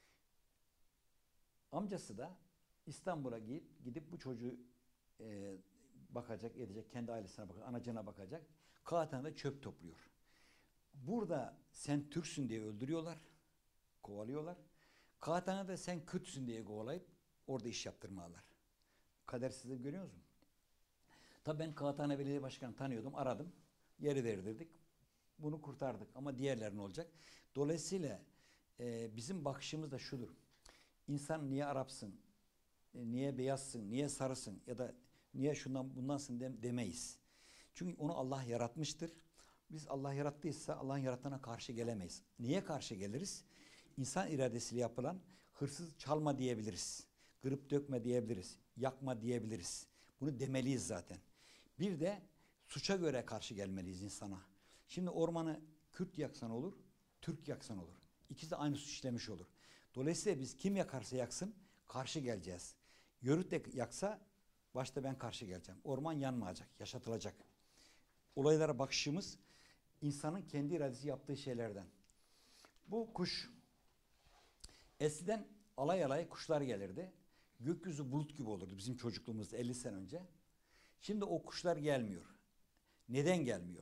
Amcası da İstanbul'a gidip bu çocuğu bakacak, edecek, kendi ailesine bakacak, anacığına bakacak. Kağıthanede çöp topluyor. Burada sen Türksün diye öldürüyorlar, kovalıyorlar. Kağıthanede sen Kürtsün diye kovalayıp orada iş yaptırmalar. Kadersizliği görüyor musun? Tabii ben Kağıthane Belediye Başkanı tanıyordum, aradım. Yeri verdirdik. Bunu kurtardık ama diğerleri ne olacak? Dolayısıyla bizim bakışımız da şudur. İnsan niye Arapsın, niye beyazsın, niye sarısın ya da niye şundan bundansın demeyiz. Çünkü onu Allah yaratmıştır. Biz Allah yarattıysa Allah'ın yarattığına karşı gelemeyiz. Niye karşı geliriz? İnsan iradesiyle yapılan hırsız çalma diyebiliriz. Kırıp dökme diyebiliriz. Yakma diyebiliriz. Bunu demeliyiz zaten. Bir de suça göre karşı gelmeliyiz insana. Şimdi ormanı Kürt yaksan olur, Türk yaksan olur. İkisi de aynı suç işlemiş olur. Dolayısıyla biz kim yakarsa yaksın karşı geleceğiz. Yörük de yaksa başta ben karşı geleceğim. Orman yanmayacak, yaşatılacak. Olaylara bakışımız insanın kendi iradesi yaptığı şeylerden. Bu kuş eskiden alay alay kuşlar gelirdi. Gökyüzü bulut gibi olurdu bizim çocukluğumuzda 50 sene önce. Şimdi o kuşlar gelmiyor. Neden gelmiyor?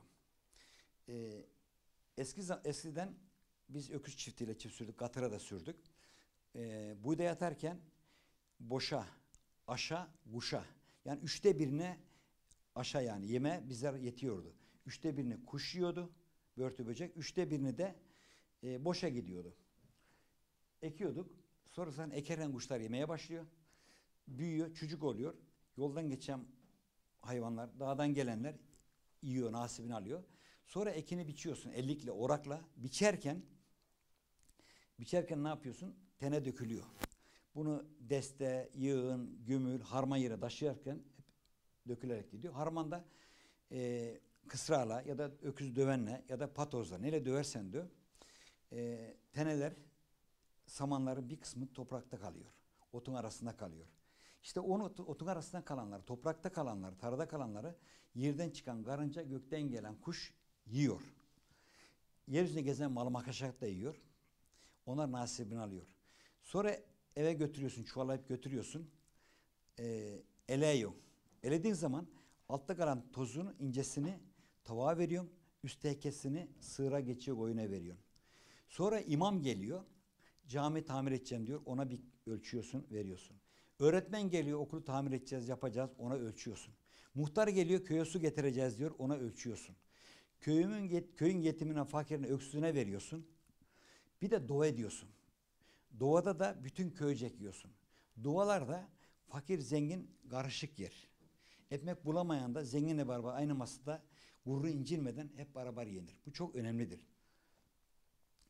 Eskiden biz öküz çiftiyle çift sürdük, katıra da sürdük. Buğday atarken boşa, aşa, kuşa. Yani 1/3 aşa yani yeme bize yetiyordu. 1/3 kuş yiyordu, börtü böcek. 1/3 de boşa gidiyordu. Ekiyorduk. Sonrasında ekerken kuşlar yemeye başlıyor. Büyüyor, çocuk oluyor. Yoldan geçen hayvanlar, dağdan gelenler yiyor, nasibini alıyor. Sonra ekini biçiyorsun ellikle, orakla. Biçerken ne yapıyorsun? Tene dökülüyor. Bunu deste, yığın, gümül, harman yere taşırken hep dökülerek gidiyor. Harmanda kısrağla ya da öküz dövenle ya da patozla neyle döversen döv. Teneler, samanların bir kısmı toprakta kalıyor. Otun arasında kalıyor. İşte otun arasında kalanlar, toprakta kalanlar, tarada kalanları yerden çıkan karınca, gökten gelen kuş yiyor. Yeryüzünde gezen malı makaşak da yiyor. Onlar nasibini alıyor. Sonra eve götürüyorsun, çuvalayıp götürüyorsun. Eleyiyor. Elediğin zaman altta kalan tozun incesini tavuğa veriyorsun. Üsttekesini sığıra geçiyor, koyuna veriyorsun. Sonra imam geliyor. Cami tamir edeceğim diyor. Ona bir ölçüyorsun, veriyorsun. Öğretmen geliyor, okulu tamir edeceğiz, yapacağız. Ona ölçüyorsun. Muhtar geliyor, köye su getireceğiz diyor. Ona ölçüyorsun. Köyün yetimine, fakirine, öksüzüne veriyorsun. Bir de dua ediyorsun. Duada da bütün köycek yiyorsun. Dualarda fakir, zengin karışık yer. Ekmek bulamayan da zenginle beraber aynı masada gururu incilmeden hep beraber yenir. Bu çok önemlidir.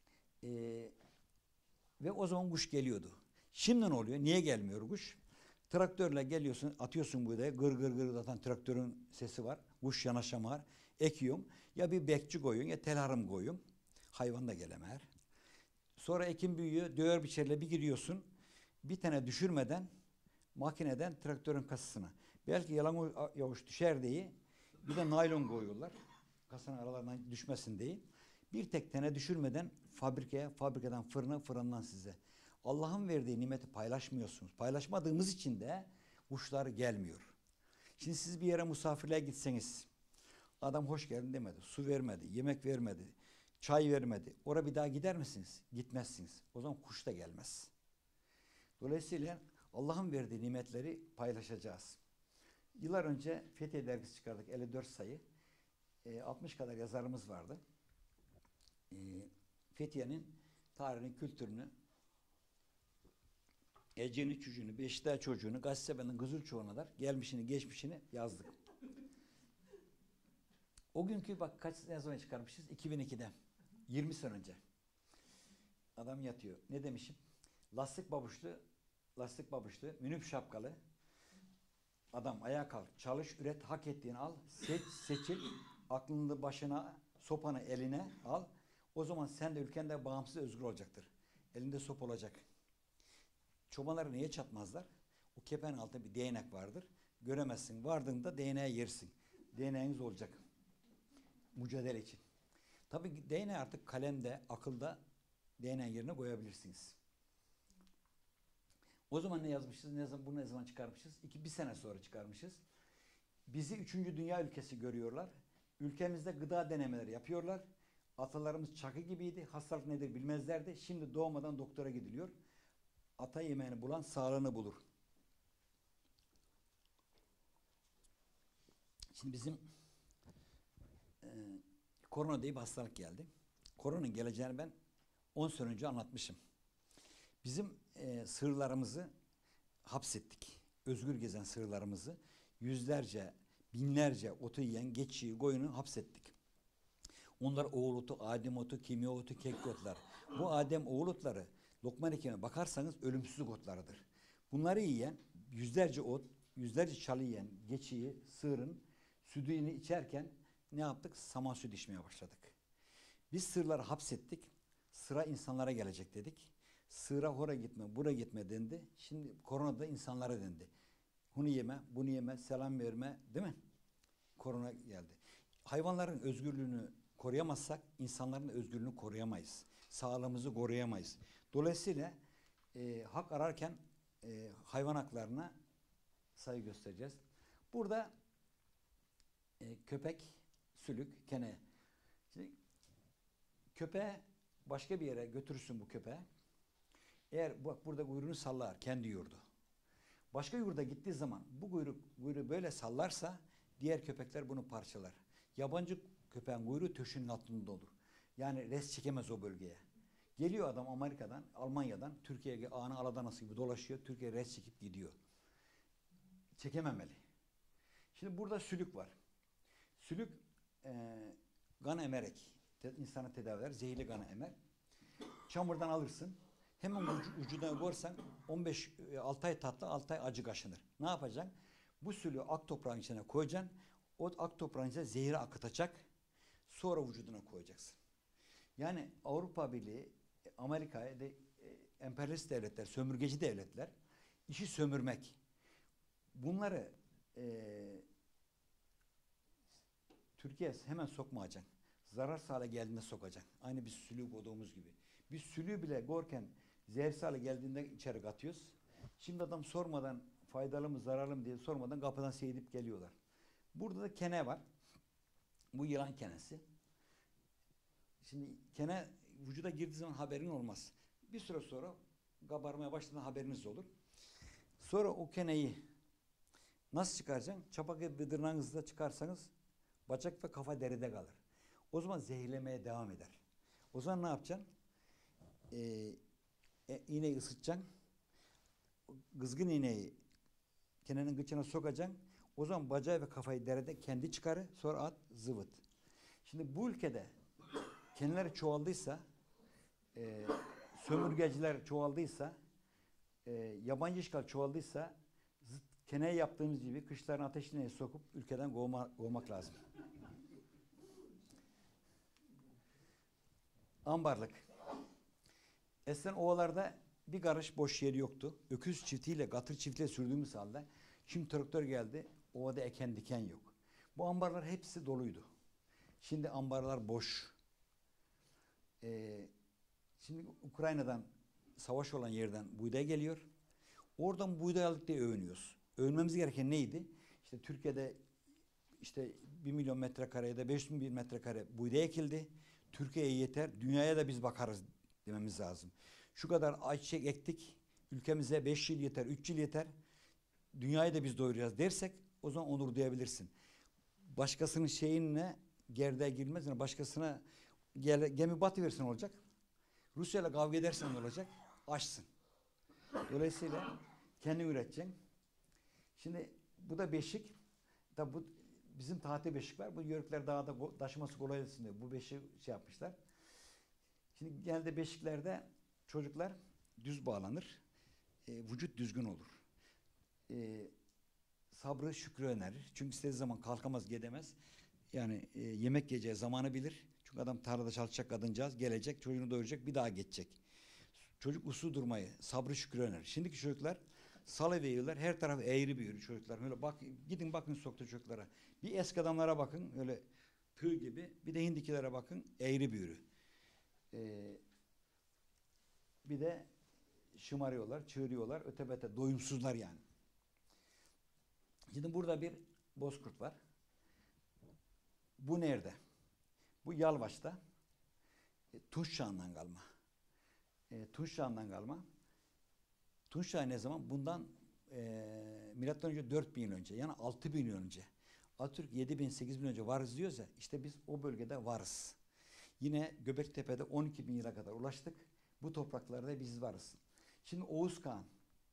Ve o zaman kuş geliyordu. Şimdi ne oluyor? Niye gelmiyor kuş? Traktörle geliyorsun, atıyorsun buğdayı. Gır gır gır zaten traktörün sesi var. Kuş yanaşama var. Ekiyorum. Ya bir bekçi koyuyorsun ya telharım koyuyorum. Hayvan da gelemez. Sonra ekim büyüyor. Döver biçerle bir giriyorsun. Bir tane düşürmeden makineden traktörün kasasına. Belki yalan yavuş düşer diye bir de naylon koyuyorlar. Kasanın aralarından düşmesin diye. Bir tek tane düşürmeden fabrikaya, fabrikadan fırına, fırından size. Allah'ın verdiği nimeti paylaşmıyorsunuz. Paylaşmadığımız için de kuşlar gelmiyor. Şimdi siz bir yere misafirliğe gitseniz, adam hoş geldin demedi, su vermedi, yemek vermedi, çay vermedi. Oraya bir daha gider misiniz? Gitmezsiniz. O zaman kuş da gelmez. Dolayısıyla Allah'ın verdiği nimetleri paylaşacağız. Yıllar önce Fethiye dergisi çıkardık, 54 sayı. 60 kadar yazarımız vardı. Fethiye'nin tarihini, kültürünü, Ece'nin çocuğunu, Beşiktaş çocuğunu, Gazisebe'nin Kızılçoğu'na kadar gelmişini, geçmişini yazdık. O günkü bak kaç sene sonra çıkarmışız? 2002'de. 20 sene önce. Adam yatıyor. Ne demişim? Lastik babuşlu, münif şapkalı. Adam ayağa kalk, çalış, üret, hak ettiğini al, seçil, aklını başına, sopanı eline al. O zaman sen de ülkende bağımsız, özgür olacaktır. Elinde sop olacak. Çobanları niye çatmazlar? O kepenin altında bir değnek vardır. Göremezsin. Vardığında değneğe yersin. Değneğiniz olacak. Mücadele için. Tabii değneği artık kalemde, akılda değneğin yerine koyabilirsiniz. O zaman ne yazmışız? Bunu ne zaman çıkarmışız? Bir sene sonra çıkarmışız. Bizi 3. dünya ülkesi görüyorlar. Ülkemizde gıda denemeleri yapıyorlar. Atalarımız çakı gibiydi. Hastalık nedir bilmezlerdi. Şimdi doğmadan doktora gidiliyor. Ata yemeğini bulan sağlığını bulur. Şimdi bizim korona diye bir hastalık geldi. Koronanın geleceğini ben 10 sene önce anlatmışım. Bizim sığırlarımızı hapsettik. Özgür gezen sığırlarımızı yüzlerce, binlerce otu yiyen geçiyi, koyunu hapsettik. Onlar oğul otu, adem otu, kimya otu, kek otlar. Bu adem oğul otları Lokman Hekim'e bakarsanız ölümsüzlük otlarıdır. Bunları yiyen yüzlerce ot, yüzlerce çalı yiyen geçiyi, sığırın sütünü içerken ne yaptık? Saman süt içmeye başladık. Biz sığırları hapsettik. Sıra insanlara gelecek dedik. Sığıra hora gitme, buraya gitme dendi. Şimdi koronada insanlara dendi. Bunu yeme, bunu yeme, selam verme, değil mi? Korona geldi. Hayvanların özgürlüğünü koruyamazsak insanların özgürlüğünü koruyamayız. Sağlığımızı koruyamayız. Dolayısıyla hak ararken hayvan haklarına saygı göstereceğiz. Burada köpek, sülük, kene. Şimdi, köpeğe başka bir yere götürürsün bu köpeği. Eğer bak burada kuyruğunu sallar kendi yurdu. Başka yurda gittiği zaman bu kuyruğu böyle sallarsa diğer köpekler bunu parçalar. Yabancı köpeğin kuyruğu töşünün altında olur. Yani res çekemez o bölgeye. Geliyor adam Amerika'dan, Almanya'dan, Türkiye'ye ağını aladanası gibi dolaşıyor. Türkiye'ye res çekip gidiyor. Çekememeli. Şimdi burada sülük var. Sülük kan emerek insanı tedavi eder. Zehirli kanı emer. Çamurdan alırsın. Hemen ucuna vursan 6 ay tatlı 6 ay acı kaşınır. Ne yapacaksın? Bu sülüğü ak toprağın içine koyacaksın. O ak toprağın içine zehri akıtacak. Sonra vücuduna koyacaksın. Yani Avrupa Birliği, Amerika, emperyalist devletler, sömürgeci devletler işi sömürmek. Bunları Türkiye hemen sokmayacaksın. Zararsız hale geldiğinde sokacaksın. Aynı bir sülüğü koyduğumuz gibi. Biz sülüğü bile gorken zehirsiz hale geldiğinde içeri katıyoruz. Şimdi adam sormadan faydalı mı zararlı mı diye sormadan kapıdan seyredip geliyorlar. Burada da kene var. Bu yılan kenesi. Şimdi kene vücuda girdiği zaman haberin olmaz. Bir süre sonra kabarmaya başladığında haberiniz olur. Sonra o keneyi nasıl çıkaracaksın? Çapak bir tırnağınızla çıkarsanız bacak ve kafa deride kalır. O zaman zehirlemeye devam eder. O zaman ne yapacaksın? İğneyi ısıtacaksın. Kızgın iğneyi kenenin gıçına sokacaksın. O zaman bacağı ve kafayı derede kendi çıkarır. Sonra at zıvıt. Şimdi bu ülkede keneler çoğaldıysa, sömürgeciler çoğaldıysa, yabancı işgal çoğaldıysa keneye yaptığımız gibi kışların ateşine sokup ülkeden kovmak lazım. Ambarlık. Eskiden ovalarda bir karış boş yer yoktu. Öküz çiftiyle, katır çiftiyle sürdüğümüz halde şimdi traktör geldi. Ovada eken diken yok. Bu ambarlar hepsi doluydu. Şimdi ambarlar boş. Şimdi Ukrayna'dan savaş olan yerden buğday geliyor. Oradan buğday aldık diye övünüyoruz. Övünmemiz gereken neydi? İşte Türkiye'de işte 1 milyon metrekareye de 500 bin metrekare buğday ekildi. Türkiye'ye yeter, dünyaya da biz bakarız dememiz lazım. Şu kadar ayçiçek ektik, ülkemize 5 yıl yeter, 3 yıl yeter, dünyayı da biz doyuracağız dersek o zaman onur duyabilirsin. Başkasının şeyinle gerdeğe girmez, yani başkasına gemi batıversin olacak. Rusya'yla kavga edersen ne olacak? Açsın. Dolayısıyla kendin üreteceksin. Şimdi bu da beşik. Tabi bu bizim tahta beşik var. Bu yörükler dağda taşıması kolay olsun diye bu beşiği şey yapmışlar. Şimdi genelde beşiklerde çocuklar düz bağlanır. Vücut düzgün olur. Sabrı şükrü önerir. Çünkü istediği zaman kalkamaz, gidemez. Yani yemek yiyeceği zamanı bilir. Çünkü adam tarlada çalışacak kadıncağız gelecek, çocuğunu doyuracak, bir daha geçecek. Çocuk uslu durmayı, sabrı şükrü önerir. Şimdiki çocuklar salıveriyorlar, her taraf eğri büyür çocuklar. Öyle bak, gidin bakın sokakta çocuklara. Bir eski adamlara bakın, öyle tığ gibi. Bir de hindikilere bakın, eğri büğrü. Bir de şımarıyorlar, çığırıyorlar, ötebete, doyumsuzlar yani. Şimdi burada bir bozkurt var. Bu nerede? Bu Yalvaç'ta. Tunç çağından kalma. Tunç çağından kalma. Tunç çağı ne zaman? Bundan milattan önce 4000 yıl önce, yani 6000 yıl önce. Atatürk 7000 8000 önce varız diyoruz ya, işte biz o bölgede varız. Yine Göbeklitepe'de 12.000 yıla kadar ulaştık. Bu topraklarda biz varız. Şimdi Oğuz Kağan.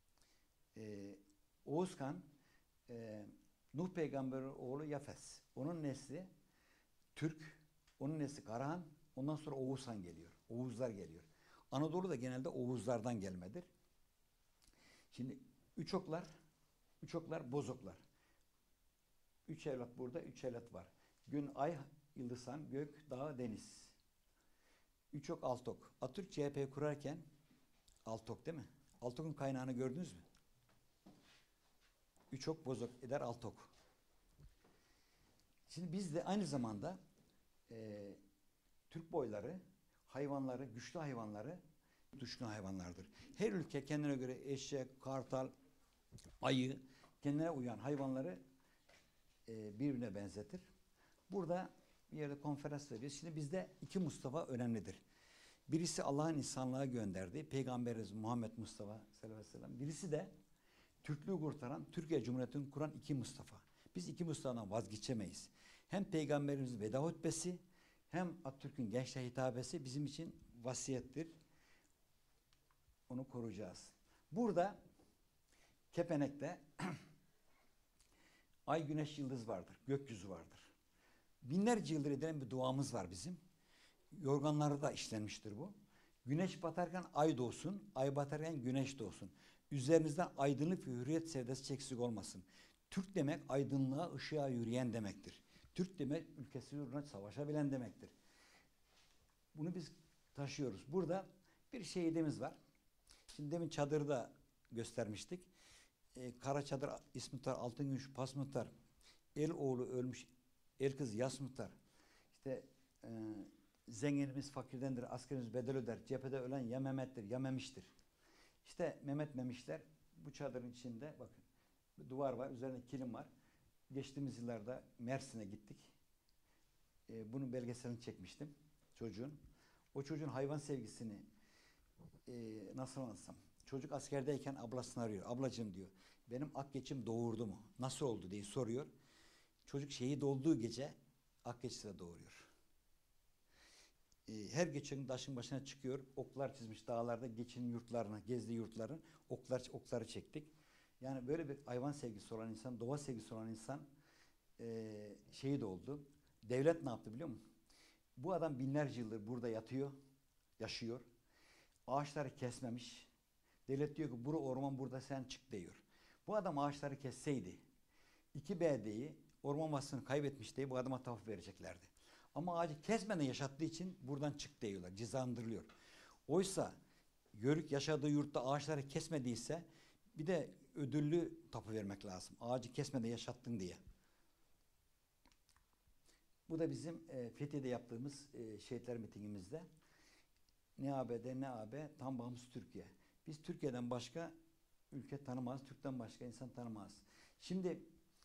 Oğuz Kağan Nuh Peygamber'in oğlu Yafes. Onun nesli Türk, onun nesli Karahan, ondan sonra Oğuz Han geliyor. Oğuzlar geliyor. Anadolu da genelde Oğuzlardan gelmedir. Şimdi üç oklar, bozoklar. 3 evlat burada, 3 evlat var. Gün, ay, yıldız, han, gök, dağ, deniz. 3 ok, 6 ok. Atatürk CHP'yi kurarken 6 ok değil mi? 6 okun kaynağını gördünüz mü? 3 ok bozok eder 6 ok. Şimdi biz de aynı zamanda Türk boyları, hayvanları, güçlü hayvanları düşkün hayvanlardır. Her ülke kendine göre eşek, kartal, ayı, kendine uyan hayvanları birbirine benzetir. Burada bir yerde konferans veriyoruz. Şimdi bizde 2 Mustafa önemlidir. Birisi Allah'ın insanlığa gönderdiği Peygamberimiz Muhammed Mustafa sallallahu aleyhi ve sellem. Birisi de Türklüğü kurtaran, Türkiye Cumhuriyeti'ni kuran 2 Mustafa. Biz 2 Mustafa'dan vazgeçemeyiz. Hem Peygamberimizin veda hutbesi hem Atatürk'ün gençliğe hitabesi bizim için vasiyettir. Onu koruyacağız. Burada Kepenek'te ay, güneş, yıldız vardır. Gökyüzü vardır. Binlerce yıldır edilen bir duamız var bizim. Yorganlarda da işlenmiştir bu. Güneş batarken ay doğsun, ay batarken güneş doğsun. Üzerinizden aydınlık ve hürriyet sevdası eksik olmasın. Türk demek aydınlığa, ışığa yürüyen demektir. Türk demek ülkesi uğruna savaşabilen demektir. Bunu biz taşıyoruz. Burada bir şehidimiz var. Şimdi demin çadırda göstermiştik. Kara çadır İsmuhtar, Altın Pasmuhtar, el oğlu ölmüş, el kız Yasmuhtar. İşte zenginimiz fakirdendir, askerimiz bedel öder, cephede ölen ya Mehmet'tir ya Memiş'tir. İşte Mehmet Memişler bu çadırın içinde, bakın bir duvar var, üzerinde kilim var. Geçtiğimiz yıllarda Mersin'e gittik. Bunun belgeselini çekmiştim çocuğun. O çocuğun hayvan sevgisini nasıl anlatsam? Çocuk askerdeyken ablasını arıyor. Ablacığım diyor, benim Akgeç'im doğurdu mu? Nasıl oldu diye soruyor. Çocuk şehit olduğu gece Akgeç'te de doğuruyor. Her geçen taşın başına çıkıyor. Oklar çizmiş dağlarda, geçinin yurtlarına, gezdiği yurtların okları çektik. Yani böyle bir hayvan sevgisi olan insan, doğa sevgisi olan insan şehit oldu. Devlet ne yaptı biliyor musun? Bu adam binlerce yıldır burada yatıyor, yaşıyor. Ağaçları kesmemiş. Devlet diyor ki, bura orman, burada sen çık diyor. Bu adam ağaçları kesseydi 2BD'yi orman vasfını kaybetmiş diye bu adama tavaf vereceklerdi. Ama ağacı kesmeden yaşattığı için buradan çık diyorlar. Cezalandırılıyor. Oysa Yörük yaşadığı yurtta ağaçları kesmediyse bir de ödüllü tapu vermek lazım. Ağacı kesmeden yaşattın diye. Bu da bizim Fethiye'de yaptığımız şehitler mitingimizde. Ne ABD ne AB tam bağımsız Türkiye. Biz Türkiye'den başka ülke tanımaz, Türk'ten başka insan tanımaz. Şimdi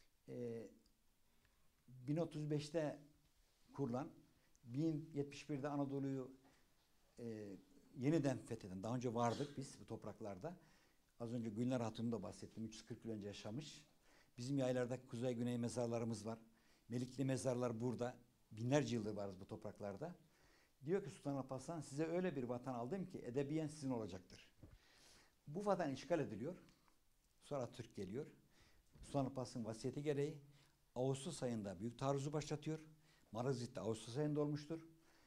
1035'te kurulan 1071'de Anadolu'yu yeniden fetheden, daha önce vardık biz bu topraklarda. Az önce Gülnar Hatun'u da bahsettim. 340 yıl önce yaşamış. Bizim yaylarda kuzey güney mezarlarımız var. Melikli mezarlar burada. Binlerce yıldır varız bu topraklarda. Diyor ki Sultan Alparslan, size öyle bir vatan aldım ki edebiyen sizin olacaktır. Bu vatan işgal ediliyor. Sonra Türk geliyor. Sultan Alparslan'ın vasiyeti gereği Ağustos ayında büyük taarruzu başlatıyor. Malazgirt'te Ağustos ayında olmuştur.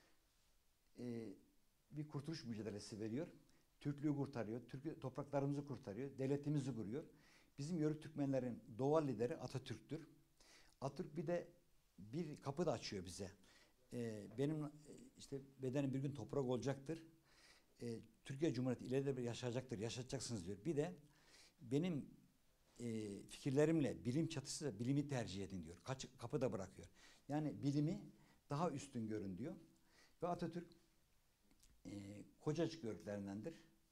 Bir kurtuluş mücadelesi veriyor. Türklüğü kurtarıyor. Topraklarımızı kurtarıyor. Devletimizi kuruyor. Bizim Yörük Türkmenlerin doğal lideri Atatürk'tür. Atatürk bir de bir kapı da açıyor bize. Benim işte bedenim bir gün toprak olacaktır. Türkiye Cumhuriyeti ileride yaşayacaktır. Yaşatacaksınız diyor. Bir de benim fikirlerimle bilim çatışıyla bilimi tercih edin diyor. Kapı da bırakıyor. Yani bilimi daha üstün görün diyor. Ve Atatürk Kocacık Yörüklerindendir.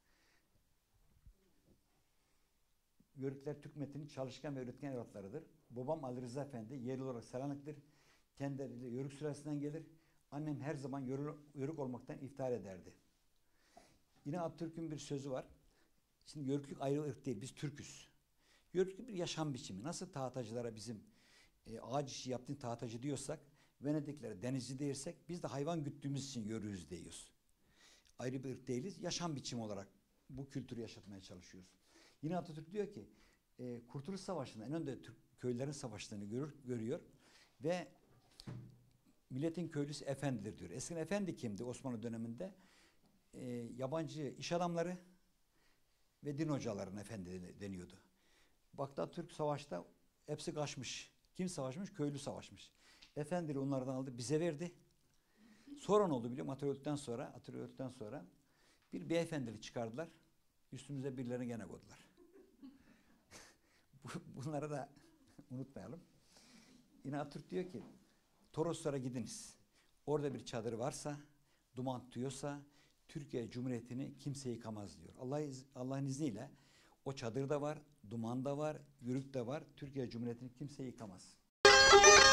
Yörükler Türk milletinin çalışkan ve üretken evlatlarıdır. Babam Ali Rıza Efendi yerli olarak Selanik'tir. Kendileriyle Yörük süresinden gelir. Annem her zaman Yörük olmaktan iftihar ederdi. Yine Atatürk'ün bir sözü var. Şimdi Yörüklük ayrı ırk değil. Biz Türk'üz. Yörüklük bir yaşam biçimi. Nasıl tahtacılara bizim ağaç işi yaptığın tahtacı diyorsak, Venediklere denizci dersek, biz de hayvan güttüğümüz için Yörüğüz diyoruz. Ayrı bir ırk değiliz. Yaşam biçimi olarak bu kültürü yaşatmaya çalışıyoruz. Yine Atatürk diyor ki Kurtuluş Savaşı'nda en önde Türk köylerin savaştığını görüyor ve milletin köylüsü efendidir diyor. Eskiden efendi kimdi Osmanlı döneminde? Yabancı iş adamları ve din hocalarının efendi deniyordu. Baktı Atatürk savaşta hepsi kaçmış. Kim savaşmış? Köylü savaşmış. Efendileri onlardan aldı, bize verdi. Sonra ne oldu biliyor musun? Atatürk öldükten sonra bir beyefendili çıkardılar. Üstümüze birilerini gene koydular. Bunları da unutmayalım. Yine Atatürk diyor ki Toroslara gidiniz. Orada bir çadır varsa, duman tutuyorsa Türkiye Cumhuriyeti'ni kimse yıkamaz diyor. Allah'ın izniyle o çadır da var, duman da var, yörük de var. Türkiye Cumhuriyeti'ni kimse yıkamaz.